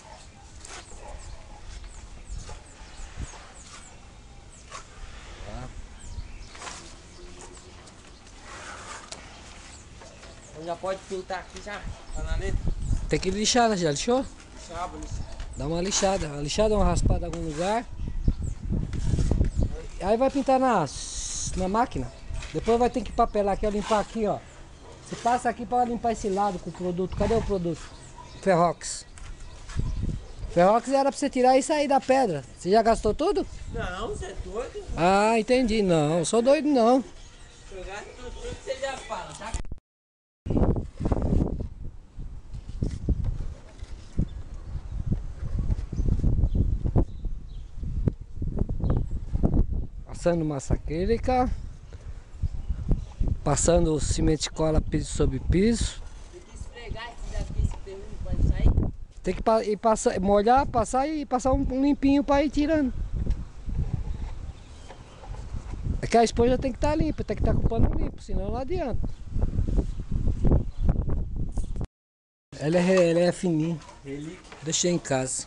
Então já pode pintar aqui já, canaleta. Tem que lixar, né? Já lixou? Chava, Dá uma lixada. Uma lixada, uma raspada em algum lugar. Aí vai pintar na, na máquina. Depois vai ter que papelar aqui, ó, limpar aqui, ó. Você passa aqui para limpar esse lado com o produto. Cadê o produto? Ferrox. Ferrox era para você tirar e sair da pedra. Você já gastou tudo? Não, você é doido? Ah, entendi. Não, sou doido não. Jogar tudo, tudo que você já fala, tá? Passando massa acrílica. Passando o cimento de cola piso sobre piso. Tem que esfregar esse daqui, esse perrume pode sair. Tem que pa- ir passar, molhar, passar e passar um, um limpinho para ir tirando. É que a esponja tem que estar limpa, tem que estar com o pano limpo, senão não adianta. Ela é, ela é fininha. Deixei em casa.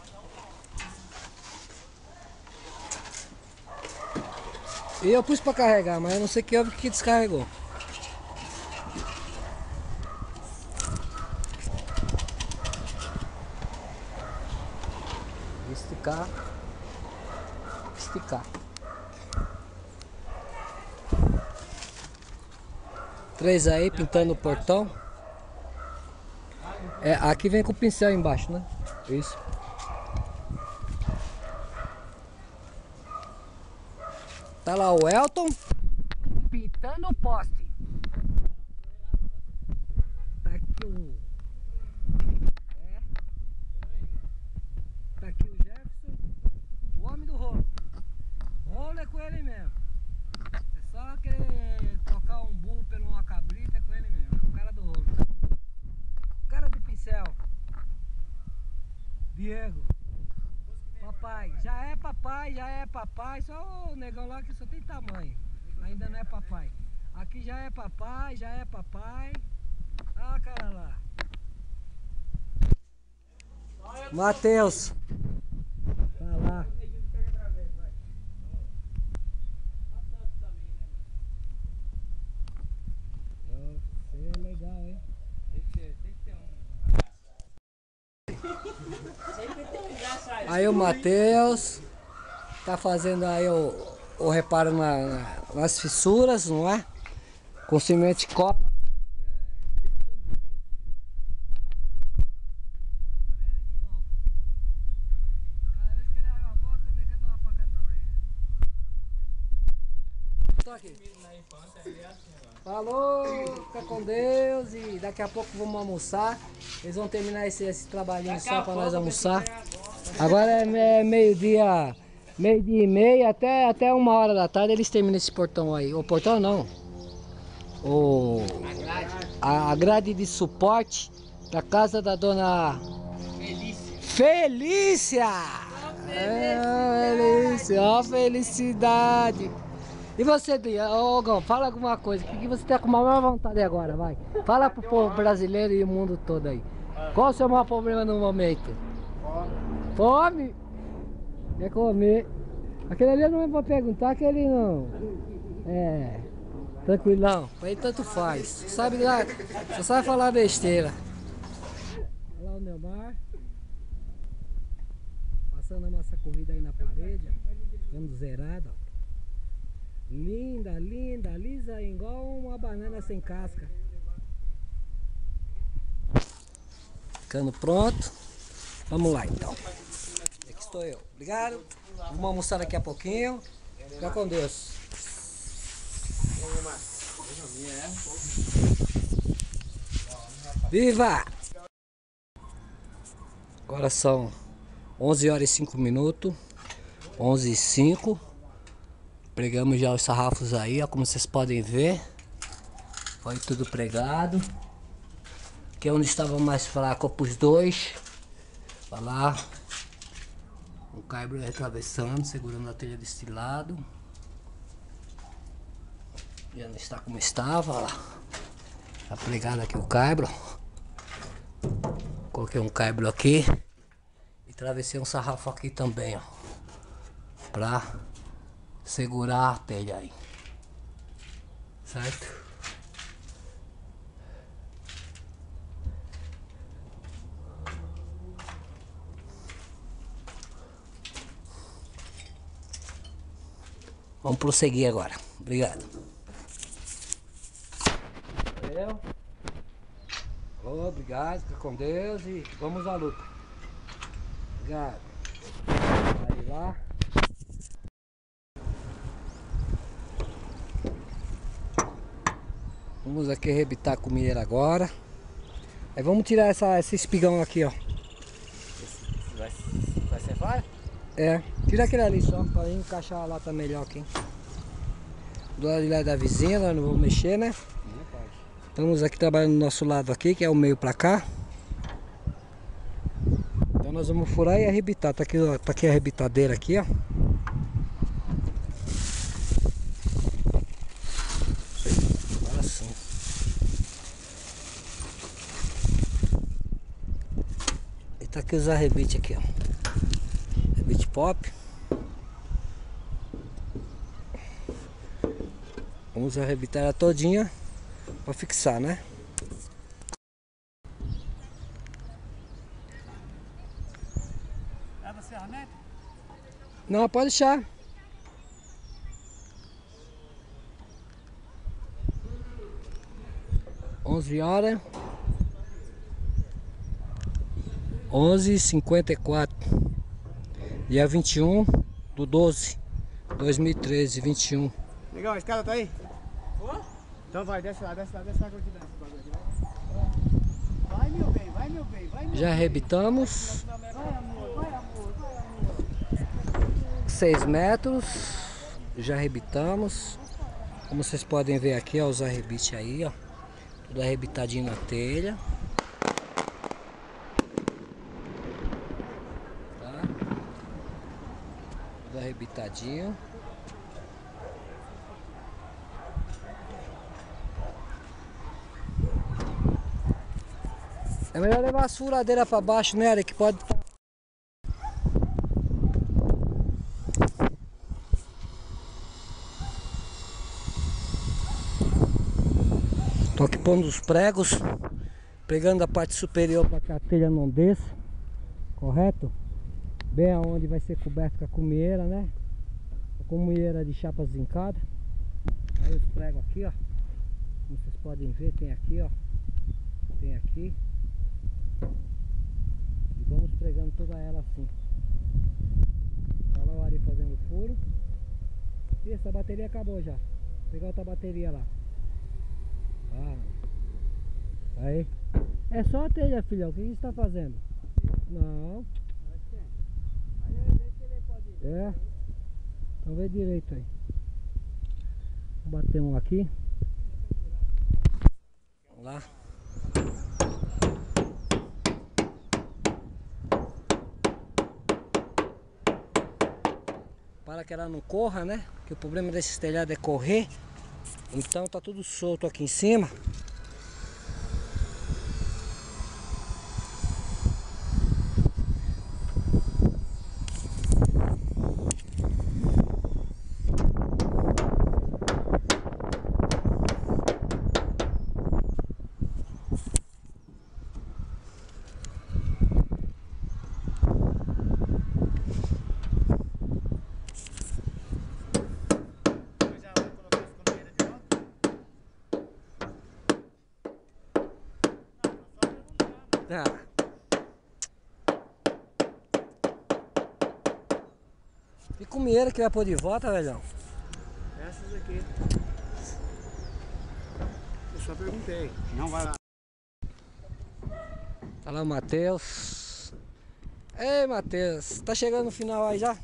E eu pus para carregar, mas eu não sei que houve que descarregou. Esticar. Esticar. Três aí pintando o portão. É, aqui vem com o pincel embaixo, né? Isso. Tá lá o Elton pintando o poste. Tá aqui o... É. Tá aqui o Jefferson, o homem do rolo. O rolo é com ele mesmo. É só querer trocar um burro por uma cabrita, é com ele mesmo. É o cara do rolo. Tá com o rolo. O cara do pincel. Diego. Papai, já é papai, já é papai. Só o negão lá que só tem tamanho. Ainda não é papai. Aqui já é papai, já é papai. Ah, cara lá. Matheus. Tá lá. Você é legal, hein? Tem que ter, tem que ter um. Sempre tem um engraçado. Aí o Matheus tá fazendo aí o, o reparo na, na, nas fissuras, não é? Com cimento e cola. Falou, fica com Deus e daqui a pouco vamos almoçar. Eles vão terminar esse, esse trabalhinho só para nós almoçar. Agora é meio-dia, meio-dia e meia, até, até uma hora da tarde eles terminam esse portão aí. O portão não. O, a grade de suporte da casa da dona Felícia. Felícia! É, Felícia, ó, felicidade! E você, ô Gão, fala alguma coisa, o que você tá com a maior vontade agora, vai? Fala pro povo brasileiro e o mundo todo aí. Qual o seu maior problema no momento? Fome. Fome? Quer comer? Aquele ali não é pra perguntar, aquele não. É, tranquilão, aí tanto faz. Sabe lá, só sabe falar besteira. Olha lá o Neymar. Passando a nossa corrida aí na parede, ficando zerada, ó. Linda, linda, lisa igual uma banana sem casca. Ficando pronto. Vamos lá então. Aqui estou eu. Obrigado. Vamos almoçar daqui a pouquinho. Fica com Deus. Viva! Agora são onze horas e cinco minutos. onze e cinco. Pregamos já os sarrafos aí, ó, como vocês podem ver. Foi tudo pregado. Aqui é onde estava mais fraco para os dois. Olha lá. O caibro atravessando, segurando a telha desse lado. Já não está como estava, olha lá. Tá pregado aqui o caibro. Coloquei um caibro aqui. E travessei um sarrafo aqui também, ó. Pra segurar a telha aí, certo? Vamos prosseguir agora. Obrigado. Valeu. Oh, obrigado, fica com Deus e vamos à luta. Obrigado. Aí lá. Vamos aqui arrebitar com o mineiro agora. Aí vamos tirar essa, esse espigão aqui, ó. Vai, vai ser fora? É, tira aquele ali só, pra encaixar a lata melhor aqui. Do lado de lá da vizinha, nós não vamos mexer, né? Não pode. Estamos aqui trabalhando do nosso lado aqui, que é o meio pra cá. Então nós vamos furar e arrebitar. Tá aqui, ó, tá aqui a arrebitadeira aqui, ó. Agora sim. E tá aqui os arrebites aqui, ó. Arrebite pop. Vamos arrebitar ela todinha para fixar, né? Leva a ferramenta? Não, pode deixar. Onze horas. Onze e cinquenta e quatro. Dia vinte e um do doze de dois mil e treze, vinte e um. Legal, a escada tá aí? Ó. Então vai, desce lá, desce lá, desce lá que eu te dou esse bagulho aqui. Vai, meu bem, vai, meu bem, vai, meu Já arrebitamos. bem. Vai, amor, vai, amor, vai, amor. seis metros. Já arrebitamos. Como vocês podem ver aqui, ó, os arrebites aí, ó. Tudo arrebitadinho na telha. arrebitadinho. É melhor levar as furadeiras pra baixo, né, Ari? Que pode estar. Tô aqui pondo os pregos, pregando a parte superior para que a telha não desça, correto? Bem aonde vai ser coberto com a cumieira, né? A cumieira de chapa zincada. Aí os pregos aqui, ó. Como vocês podem ver, tem aqui, ó. Tem aqui. E vamos pregando toda ela assim. Tá lá o Ari fazendo furo. E essa bateria acabou já. Vou pegar outra bateria lá. Ah. Aí. É só a telha, filhão. O que você está fazendo? Não. É. Então vê direito aí. Vou bater um aqui. Vamos lá. Para que ela não corra, né? Porque o problema desse telhado é correr. Então tá tudo solto aqui em cima. Ah. E cumieira que vai pôr de volta, velhão? Essas aqui. Eu só perguntei. Não vai lá. Tá lá o Matheus. Ei, Matheus, tá chegando no final aí já?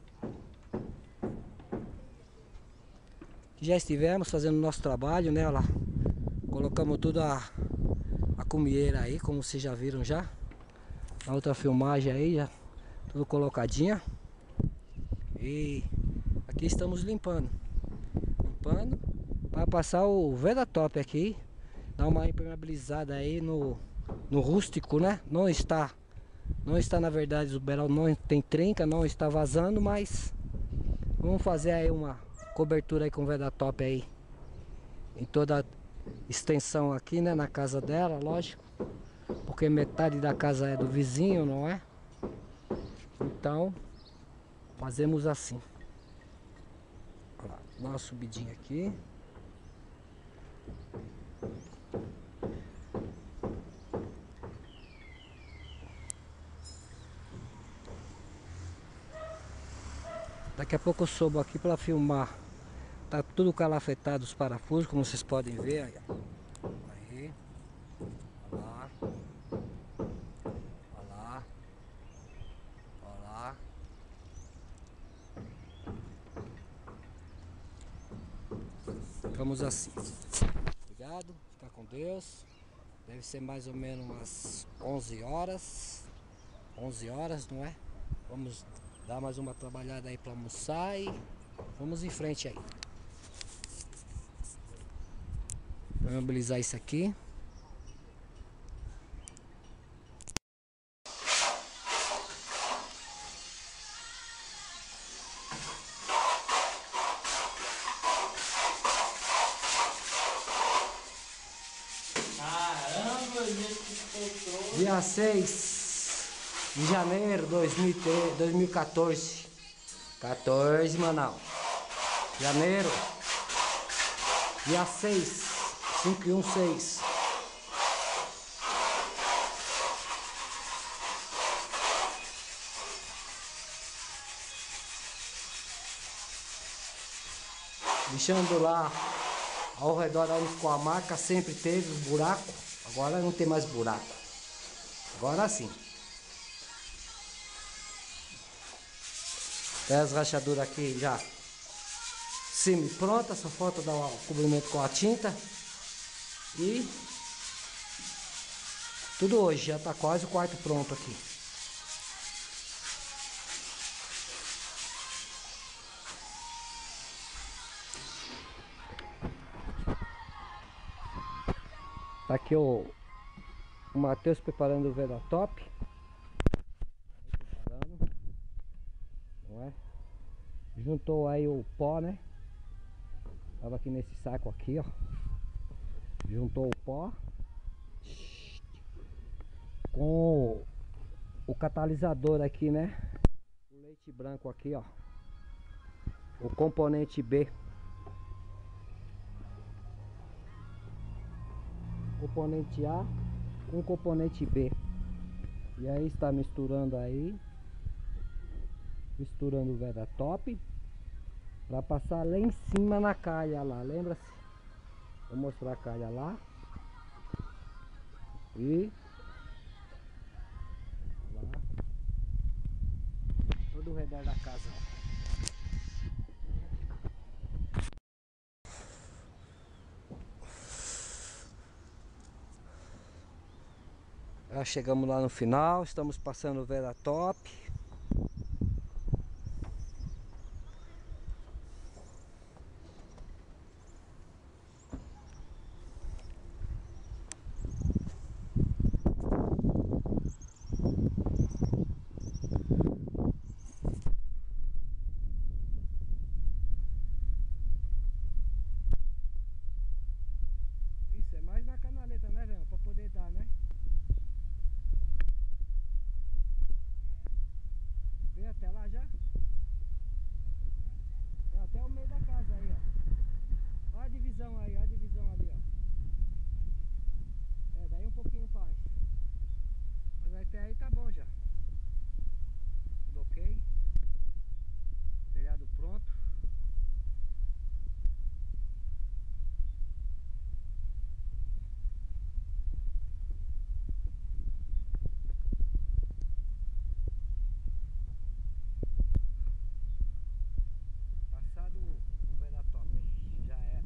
Já estivemos fazendo o nosso trabalho, né? Olha lá. Colocamos tudo a, a cumieira aí, como vocês já viram já. A outra filmagem aí, já tudo colocadinha. E aqui estamos limpando. Limpando para passar o Vedatop aqui. Dar uma impermeabilizada aí no, no rústico, né? Não está, não está na verdade, o beral não tem trinca, não está vazando, mas vamos fazer aí uma cobertura aí com Vedatop aí. Em toda a extensão aqui, né? Na casa dela, lógico. Porque metade da casa é do vizinho, não é? Então fazemos assim. Olha lá, dá uma subidinha aqui. Daqui a pouco eu subo aqui para filmar. Tá tudo calafetado os parafusos, como vocês podem ver. Aí, aí. Olha lá. Olha lá. Olha lá. Ficamos assim. Obrigado. Fica com Deus. Deve ser mais ou menos umas onze horas. onze horas, não é? Vamos dar mais uma trabalhada aí para almoçar e vamos em frente aí. Vou mobilizar isso aqui. Caramba, gente, que encontrou. Dia seis de janeiro de dois mil e quatorze. quatorze, Manaus. Janeiro. Dia seis. cinco e um, seis. Deixando lá ao redor onde ficou a marca, sempre teve os buracos. Agora não tem mais buraco. Agora sim. Tem as rachaduras aqui já semi-pronta, só falta dar o cobrimento com a tinta. E tudo hoje, já está quase o quarto pronto aqui. Tá aqui o, o Matheus preparando o Veratop. Preparando. Não é? Juntou aí o pó, né? Tava aqui nesse saco aqui, ó. Juntou o pó com o, o catalisador aqui, né? O leite branco aqui, ó. O componente B. Componente A com componente B. E aí está misturando aí. Misturando o Veratop. Para passar lá em cima na calha lá. Lembra-se? Vou mostrar a calha lá. E lá. Todo o redor da casa. Já chegamos lá no final. Estamos passando o Veratop. Isso é mais na canaleta, né, velho? Pra poder dar, né? Veio até lá já? É até o meio da casa aí, ó. Olha a divisão aí, olha a divisão ali, ó. É, daí um pouquinho pra baixo. Mas até aí tá bom já. Tudo ok. Telhado pronto. Passado o Veratop, já era.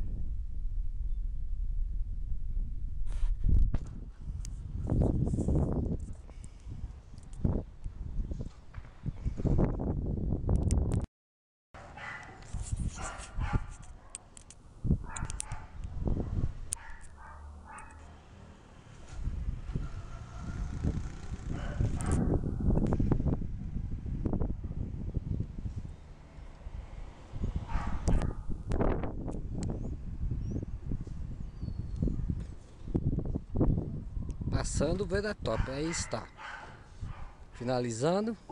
Passando o Veratop, aí está. Finalizando.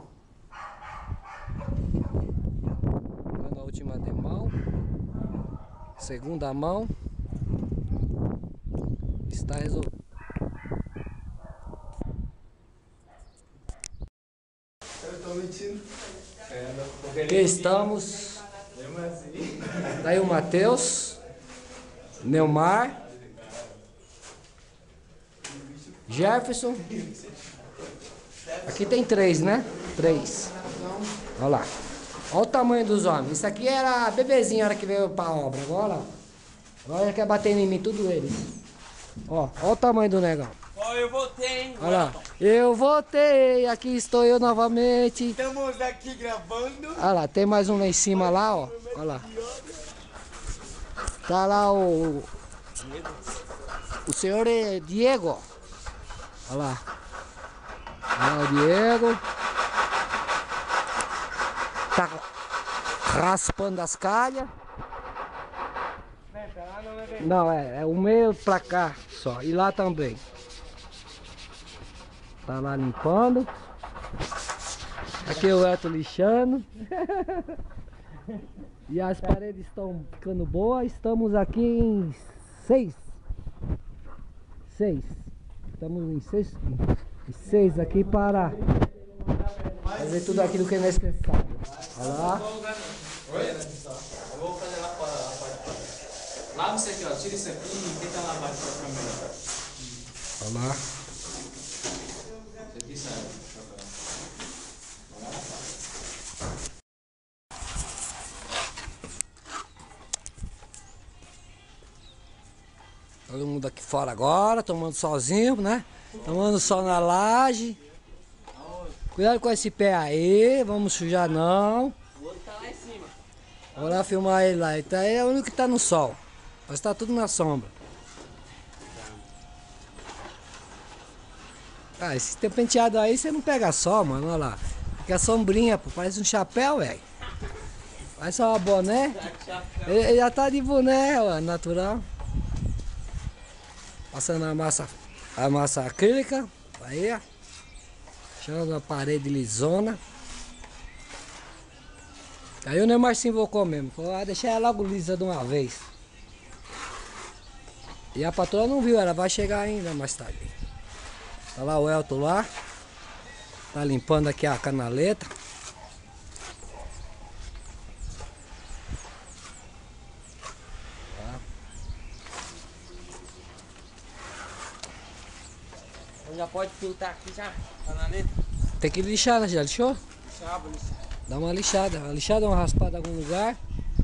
Dando a última demão. Segunda mão. Está resolvido. Eu tô mentindo. Aqui estamos. Daí o Matheus, Neumar, Jefferson. Aqui tem três, né? Três. Olha lá. Olha o tamanho dos homens. Isso aqui era bebezinho a hora que veio pra obra. Agora, ó. Agora já quer bater em mim, tudo eles. Ó, olha o tamanho do negão. Ó, eu voltei, hein? Olha lá. Eu voltei, aqui estou eu novamente. Estamos aqui gravando. Olha lá, tem mais um lá em cima lá, ó. Olha lá. Tá lá o... O senhor é Diego. Olha lá. Olha lá o Diego. Tá raspando as calhas. Não, é, é o meio pra cá só. E lá também. Tá lá limpando. Aqui o Elton lixando. E as paredes estão ficando boas. Estamos aqui em seis. Seis. Estamos em seis. Em seis aqui para fazer tudo aquilo que é necessário. Olha lá. Oi? Eu vou fazer lá fora, lá fora. Lava isso aqui, ó. Tira isso aqui e tenta lavar aqui pra câmera. Olha lá. Isso aqui sai. Todo mundo aqui fora agora, tomando solzinho, né? Tomando sol na laje. Cuidado com esse pé aí, vamos sujar não. O outro tá lá em cima. Vou lá filmar ele lá. Então é o único que tá no sol. Mas tá tudo na sombra. Ah, esse teu penteado aí você não pega sol, mano. Olha lá. Fica sombrinha, pô. Parece um chapéu, velho. Parece uma boné. Ele, ele já tá de boné, ó, natural. Passando a massa, a massa acrílica. Aí, ó. Deixando a parede lisona. Aí o Neymar se invocou mesmo. Falou, ah, deixa ela logo lisa de uma vez. E a patroa não viu, ela vai chegar ainda mais tarde. Tá lá o Elton lá. Tá limpando aqui a canaleta. Tá. Já pode filtrar aqui já, canaleta. Tem que lixar, né? Já lixou? Lixar, lixar. Dá uma lixada. Uma lixada, uma raspada em algum lugar.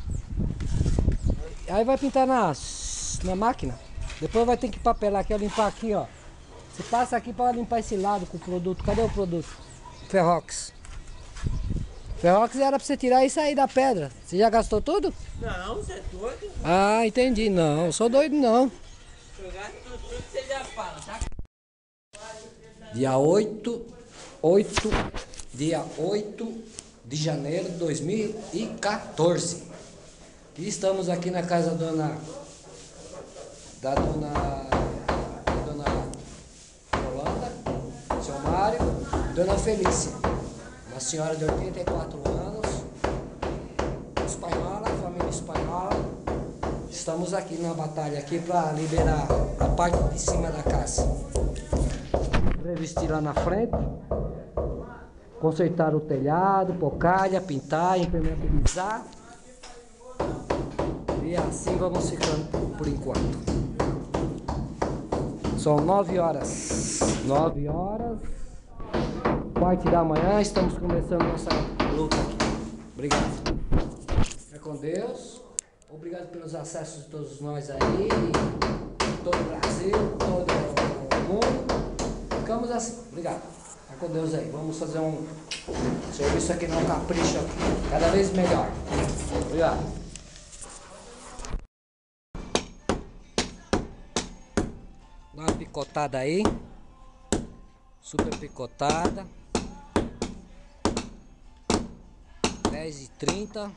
Aí vai pintar na, na máquina. Depois vai ter que papelar aqui, ó, limpar aqui, ó. Você passa aqui para limpar esse lado com o produto. Cadê o produto? Ferrox. Ferrox era para você tirar isso aí da pedra. Você já gastou tudo? Não, você é doido? Ah, entendi. Não, sou doido não. Jogar tudo, tudo você já fala, tá? Dia oito, oito, dia oito de janeiro de dois mil e quatorze. E estamos aqui na casa da dona da dona da dona Yolanda, seu Mário, dona Felícia, uma senhora de oitenta e quatro anos, espanhola, família espanhola. Estamos aqui na batalha aqui para liberar a parte de cima da casa. Revestir lá na frente, consertar o telhado, pôr calha, pintar, impermeabilizar. E assim vamos ficando por enquanto. São nove horas. nove horas. Parte da manhã, estamos começando nossa luta aqui. Obrigado. É com Deus. Obrigado pelos acessos de todos nós aí. Todo o Brasil, todo o mundo. Ficamos assim. Obrigado. É com Deus aí. Vamos fazer um serviço aqui no capricho aqui. Cada vez melhor. Obrigado. Dá uma picotada aí. Super picotada. dez e trinta.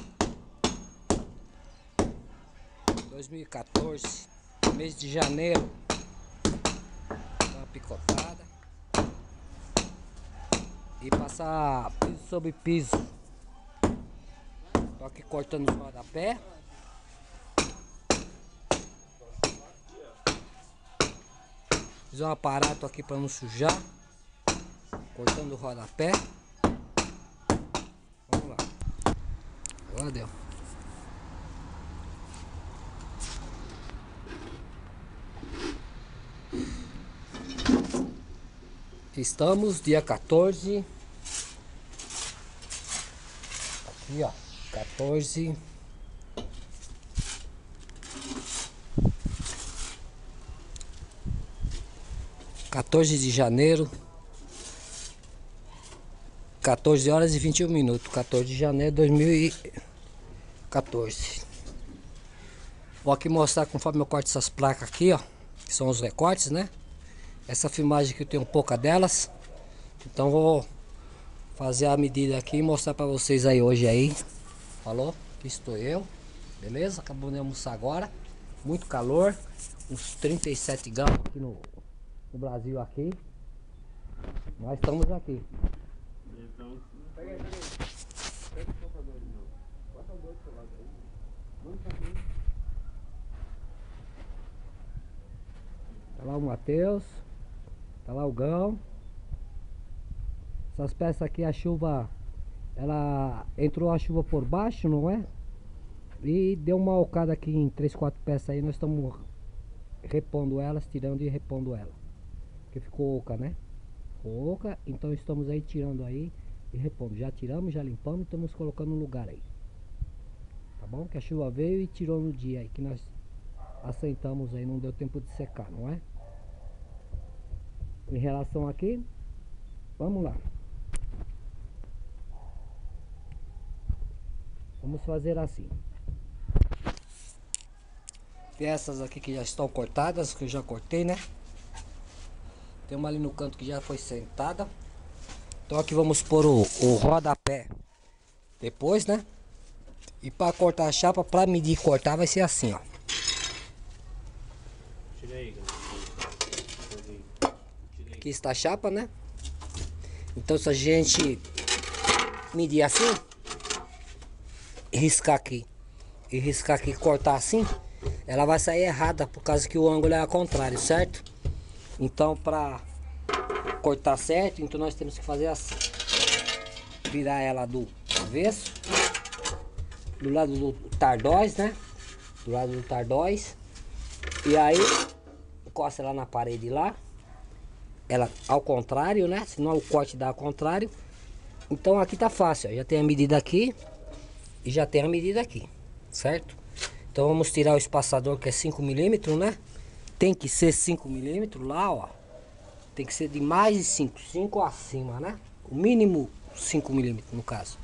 dois mil e quatorze. Mês de janeiro. Dá uma picotada. E passar piso sobre piso. Tô aqui cortando os rodapé. Fiz um aparato aqui para não sujar. Cortando o rodapé. Vamos lá. Agora deu. Estamos dia quatorze. Aqui, ó. quatorze. quatorze de janeiro. quatorze horas e vinte e um minutos. quatorze de janeiro de dois mil e quatorze. Vou aqui mostrar conforme eu corto essas placas aqui, ó. Que são os recortes, né? Essa filmagem aqui eu tenho pouca delas. Então vou fazer a medida aqui e mostrar pra vocês aí hoje aí. Falou? Aqui estou eu. Beleza? Acabou de almoçar agora. Muito calor. Uns trinta e sete graus aqui no, no Brasil aqui. Nós estamos aqui. Então, pega aí, pega aí. Pega o computador de novo. Bota o outro lado aí. Vamos fazer. Tá lá o Matheus. Tá lá o Gão. Essas peças aqui, a chuva, ela entrou a chuva por baixo, não é? E deu uma alcada aqui em três, quatro peças aí. Nós estamos repondo elas, tirando e repondo ela. Porque ficou oca, né? Ficou oca, então estamos aí tirando aí e repondo. Já tiramos, já limpamos, estamos colocando no lugar aí. Tá bom? Que a chuva veio e tirou no dia aí, que nós assentamos aí, não deu tempo de secar, não é? Em relação aqui, vamos lá. Vamos fazer assim. Peças aqui que já estão cortadas, que eu já cortei, né? Tem uma ali no canto que já foi sentada. Então aqui vamos pôr o, o rodapé depois, né? E para cortar a chapa, para medir e cortar, vai ser assim, ó. Tira aí, galera. Aqui está a chapa, né? Então se a gente medir assim, riscar aqui e riscar aqui e cortar assim, ela vai sair errada, por causa que o ângulo é ao contrário, certo? Então para cortar certo, então nós temos que fazer assim. Virar ela do avesso, do lado do tardóis, né? Do lado do tardóis. E aí encosta ela na parede lá. Ela ao contrário, né? Senão o corte dá ao contrário. Então aqui tá fácil, ó. Já tem a medida aqui e já tem a medida aqui, certo? Então vamos tirar o espaçador, que é cinco milímetros, né? Tem que ser cinco milímetros lá, ó. Tem que ser de mais de cinco, cinco acima, né? O mínimo cinco milímetros no caso.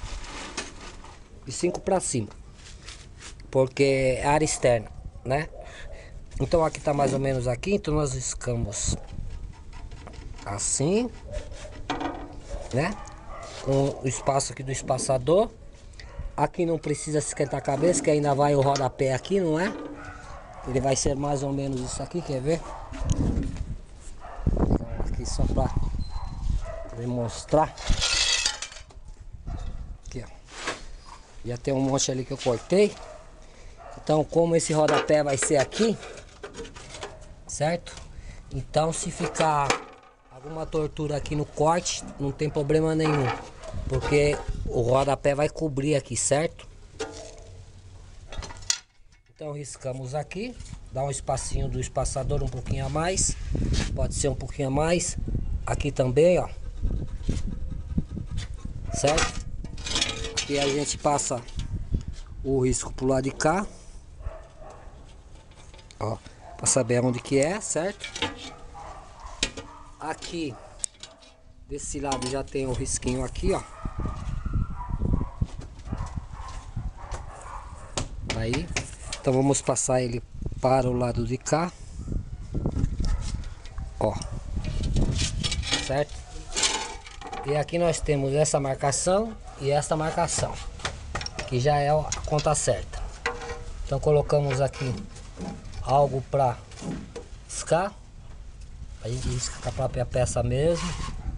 E cinco para cima. Porque é área externa, né? Então aqui tá mais ou menos aqui, então nós riscamos assim, né? Com o espaço aqui do espaçador. Aqui não precisa esquentar a cabeça, que ainda vai o rodapé aqui, não é? Ele vai ser mais ou menos isso aqui, quer ver? Então, aqui só para demonstrar. Aqui, ó. Já tem um monte ali que eu cortei. Então, como esse rodapé vai ser aqui, certo? Então, se ficar alguma tortura aqui no corte, não tem problema nenhum, porque o rodapé vai cobrir aqui, certo? Então riscamos aqui, dá um espacinho do espaçador um pouquinho a mais, pode ser um pouquinho a mais, aqui também, ó, certo? Aqui a gente passa o risco pro lado de cá, ó, para saber onde que é, certo? Aqui desse lado já tem o risquinho aqui, ó. Aí, então vamos passar ele para o lado de cá, ó, certo? E aqui nós temos essa marcação e esta marcação, que já é a conta certa. Então colocamos aqui algo para riscar, a gente risca com a própria peça mesmo.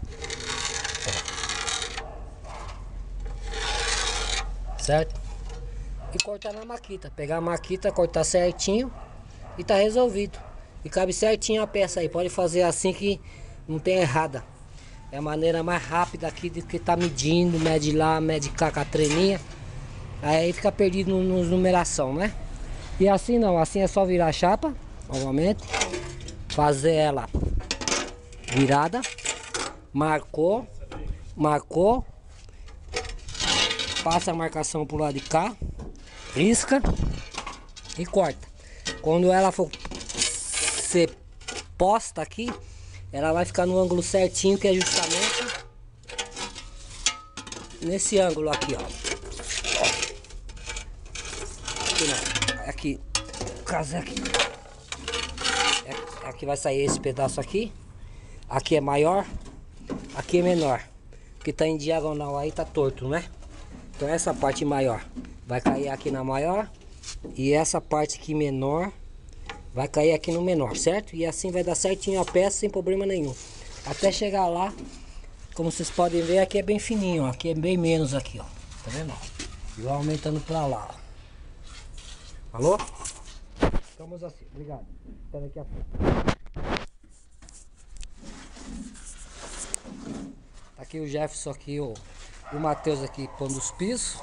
Ó. Certo? E cortar na maquita, pegar a maquita, cortar certinho e tá resolvido. E cabe certinho a peça aí, pode fazer assim que não tem errada. É a maneira mais rápida aqui do que tá medindo, mede lá, mede cá com a trelinha. Aí fica perdido nos numeração, né? E assim não, assim é só virar a chapa, novamente. Fazer ela virada. Marcou, marcou. Passa a marcação pro lado de cá. Risca e corta. Quando ela for ser posta aqui, ela vai ficar no ângulo certinho, que é justamente nesse ângulo aqui, ó. Aqui não, aqui, no caso é aqui. É, aqui vai sair esse pedaço aqui. Aqui é maior, aqui é menor. Porque tá em diagonal aí, tá torto, né? Então essa parte maior vai cair aqui na maior, e essa parte aqui menor vai cair aqui no menor, certo? E assim vai dar certinho a peça sem problema nenhum. Até chegar lá, como vocês podem ver, aqui é bem fininho, ó. Aqui é bem menos aqui, ó. Tá vendo? E vai aumentando pra lá, ó. Alô? Estamos assim, obrigado. Até daqui a pouco. Tá aqui o Jefferson aqui, ó. E o Matheus aqui pondo os pisos.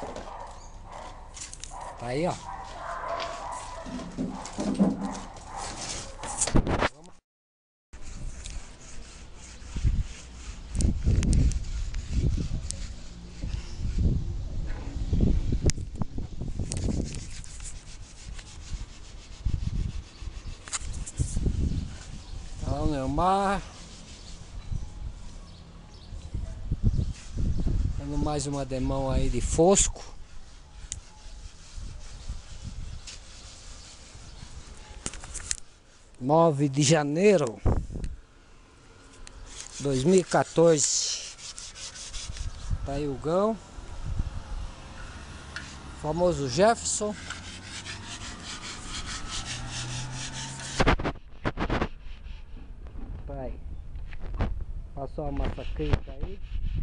Tá aí, ó. Então, Neymar. Dando mais uma demão aí de fosco. nove de janeiro dois mil e quatorze. Tá aí o Gão. Famoso Jefferson. Tá aí. Passou a massacrita aí.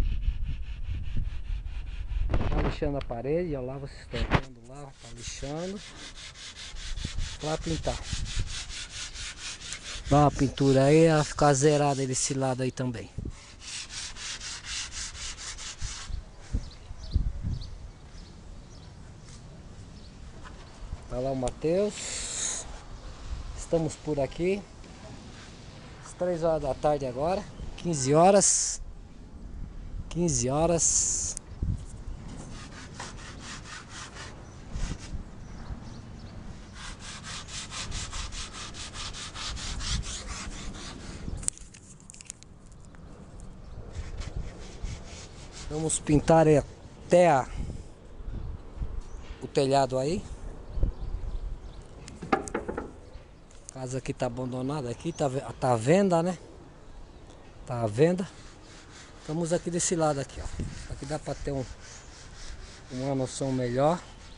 Tá lixando a parede, olha lá, vocês estão vendo lá, tá lixando. Pra pintar. Dá uma pintura aí, ela ficar zerada desse lado aí também. Tá lá o Matheus. Estamos por aqui. Às três horas da tarde agora. quinze horas. quinze horas. Vamos pintar até a, o telhado aí. A casa aqui tá abandonada aqui, tá, tá à venda, né? Tá à venda. Estamos aqui desse lado aqui, ó. Aqui dá pra ter um, uma noção melhor.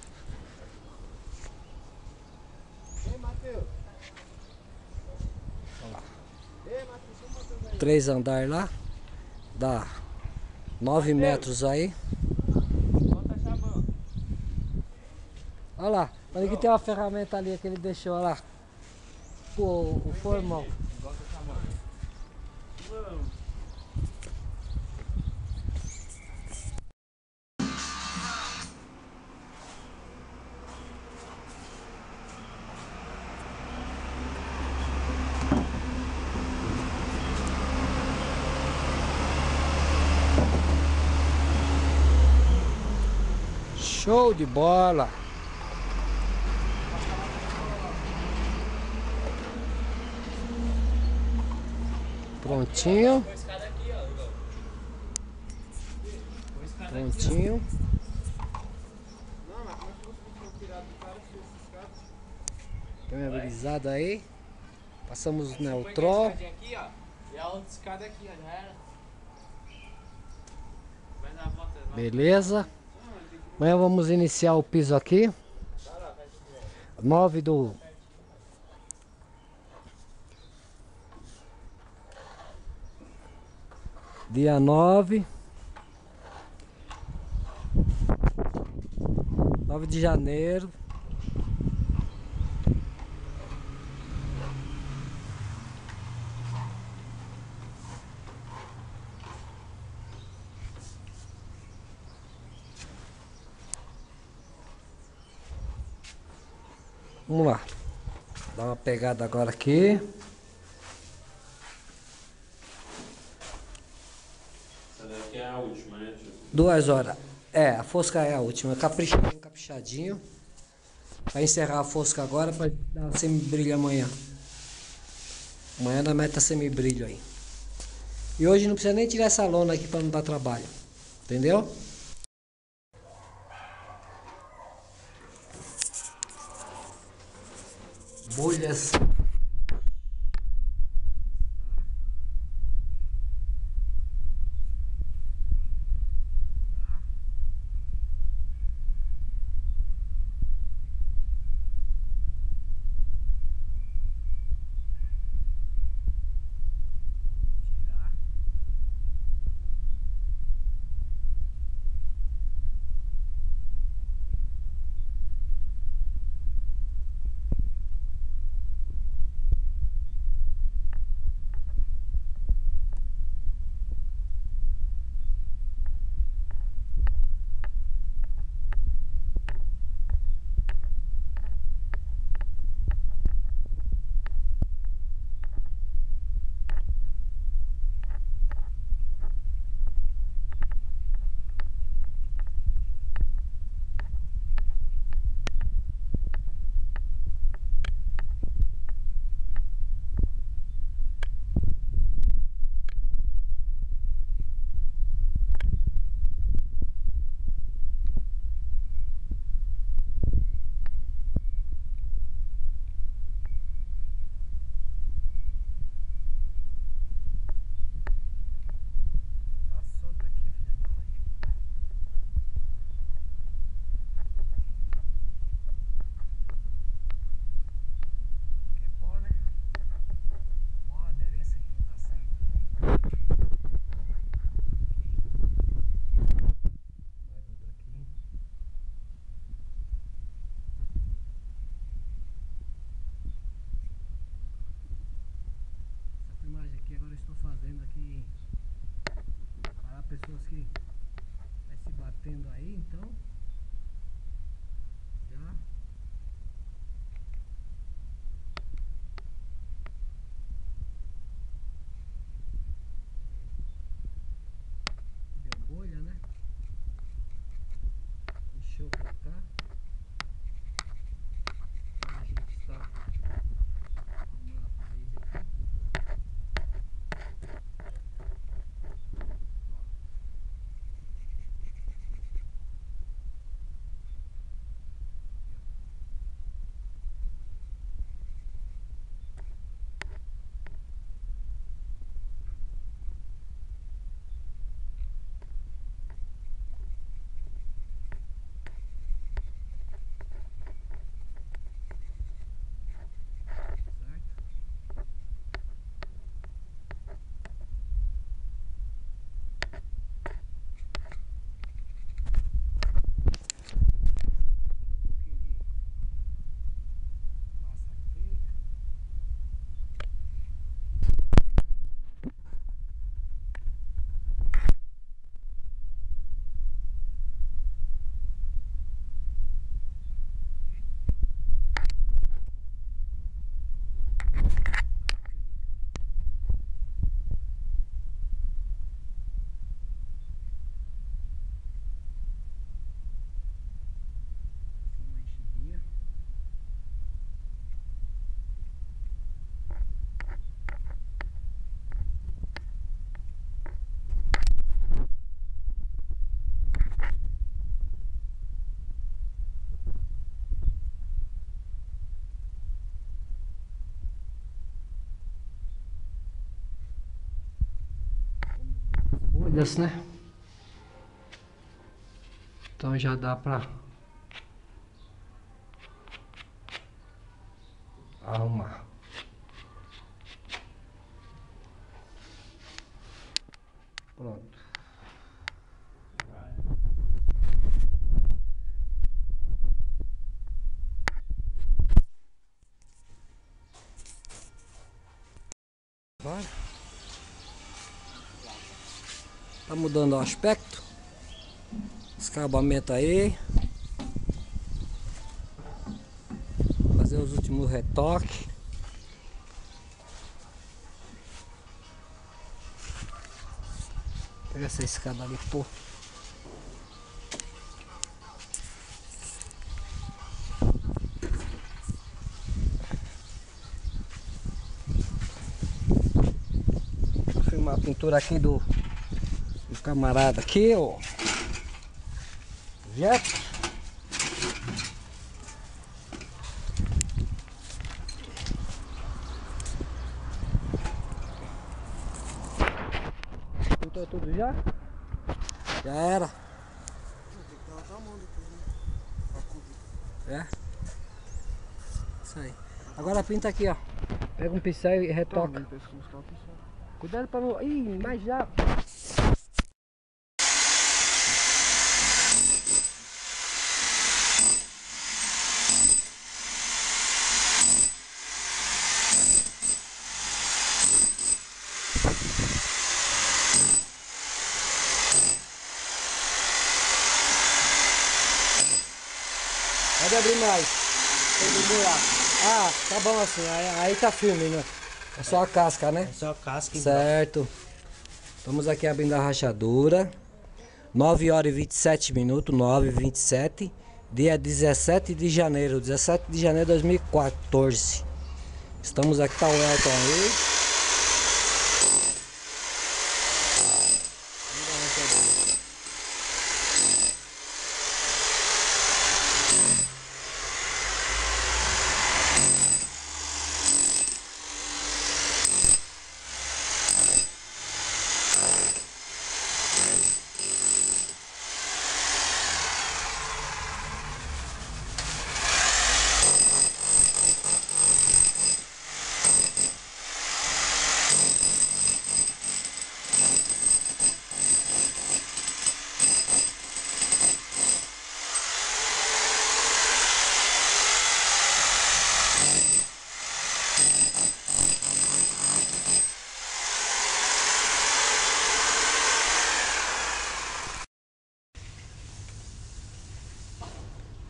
Ei, Matheus. Olha lá. Ei, Matheus, chama o Matheus aí. Três andares lá. Dá nove metros aí. Bota chamando. Olha lá. Olha que tem uma ferramenta ali que ele deixou, olha lá. Pô, o formão. Show de bola! Prontinho. Prontinho. Não, mas como é que vocês vão tirar do cara se esses caras? Tem uma brisada aí. Passamos o Põe Neutron. a escadinha aqui, ó. E a outra escada aqui, ó. Já era. Vai dar a volta. vai. Beleza. Amanhã vamos iniciar o piso aqui. nove do... Dia nove. nove de janeiro. Vamos lá. Dá uma pegada agora aqui. Essa daqui é a última, né, tio? Duas horas. É, a fosca é a última. Caprichadinho, caprichadinho. Vai encerrar a fosca agora para dar semibrilho amanhã. Amanhã nós meta semibrilho aí. E hoje não precisa nem tirar essa lona aqui para não dar trabalho. Entendeu? Bolhas. aqui agora eu estou fazendo aqui para pessoas que vai se batendo aí, então já deu bolha, né? Deixou pra cá. Então a gente está arrumando a parede aqui. Uma enxadinha. Bolhas, né? Então já dá pra arrumar. Pronto. Agora tá mudando o aspecto. Escabamento aí. Fazer os últimos retoques. Pega essa escada ali, pô. Vou filmar a pintura aqui do, do camarada aqui, ó. Jeto. Pintou tudo já? Já era. É? Isso aí. Agora pinta aqui, ó. Pega um pincel e retoca. Cuidado pra não... Ih, mas já... Pode abrir mais. Tem buraco. Ah, tá bom assim. Aí, aí tá firme, né? É só a casca, né? É só a casca e certo. Estamos aqui abrindo a rachadura. nove horas e vinte e sete minutos. nove e vinte e sete. Dia dezessete de janeiro. dezessete de janeiro de dois mil e quatorze. Estamos aqui, tá o Elton aí.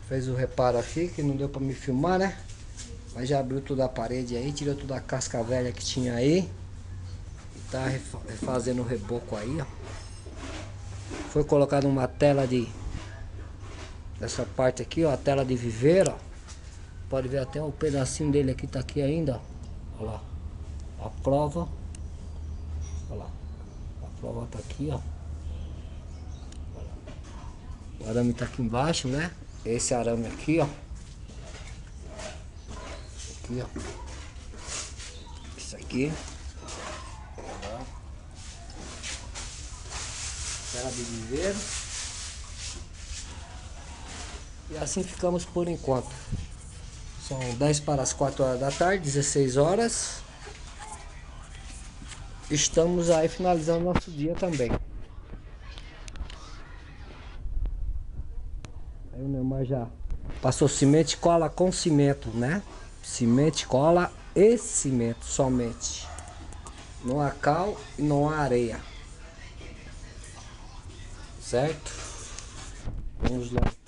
fez o reparo aqui, que não deu pra me filmar, né? Mas já abriu toda a parede aí, tirou toda a casca velha que tinha aí. E tá refazendo o reboco aí, ó. Foi colocado uma tela de... Dessa parte aqui, ó, a tela de viveiro, ó. Pode ver até o pedacinho dele aqui, tá aqui ainda, ó. Olha lá. A prova. Olha lá. A prova tá aqui, ó. O arame tá aqui embaixo, né? Esse arame aqui, ó. Aqui, ó. Isso aqui. Tela de viveiro. E assim ficamos por enquanto. São dez para as quatro horas da tarde, dezesseis horas. Estamos aí finalizando nosso dia também. Aí o Neymar já passou cimento e cola com cimento, né? Cimento, cola e cimento somente. Não há cal e não há areia. Certo? Vamos lá.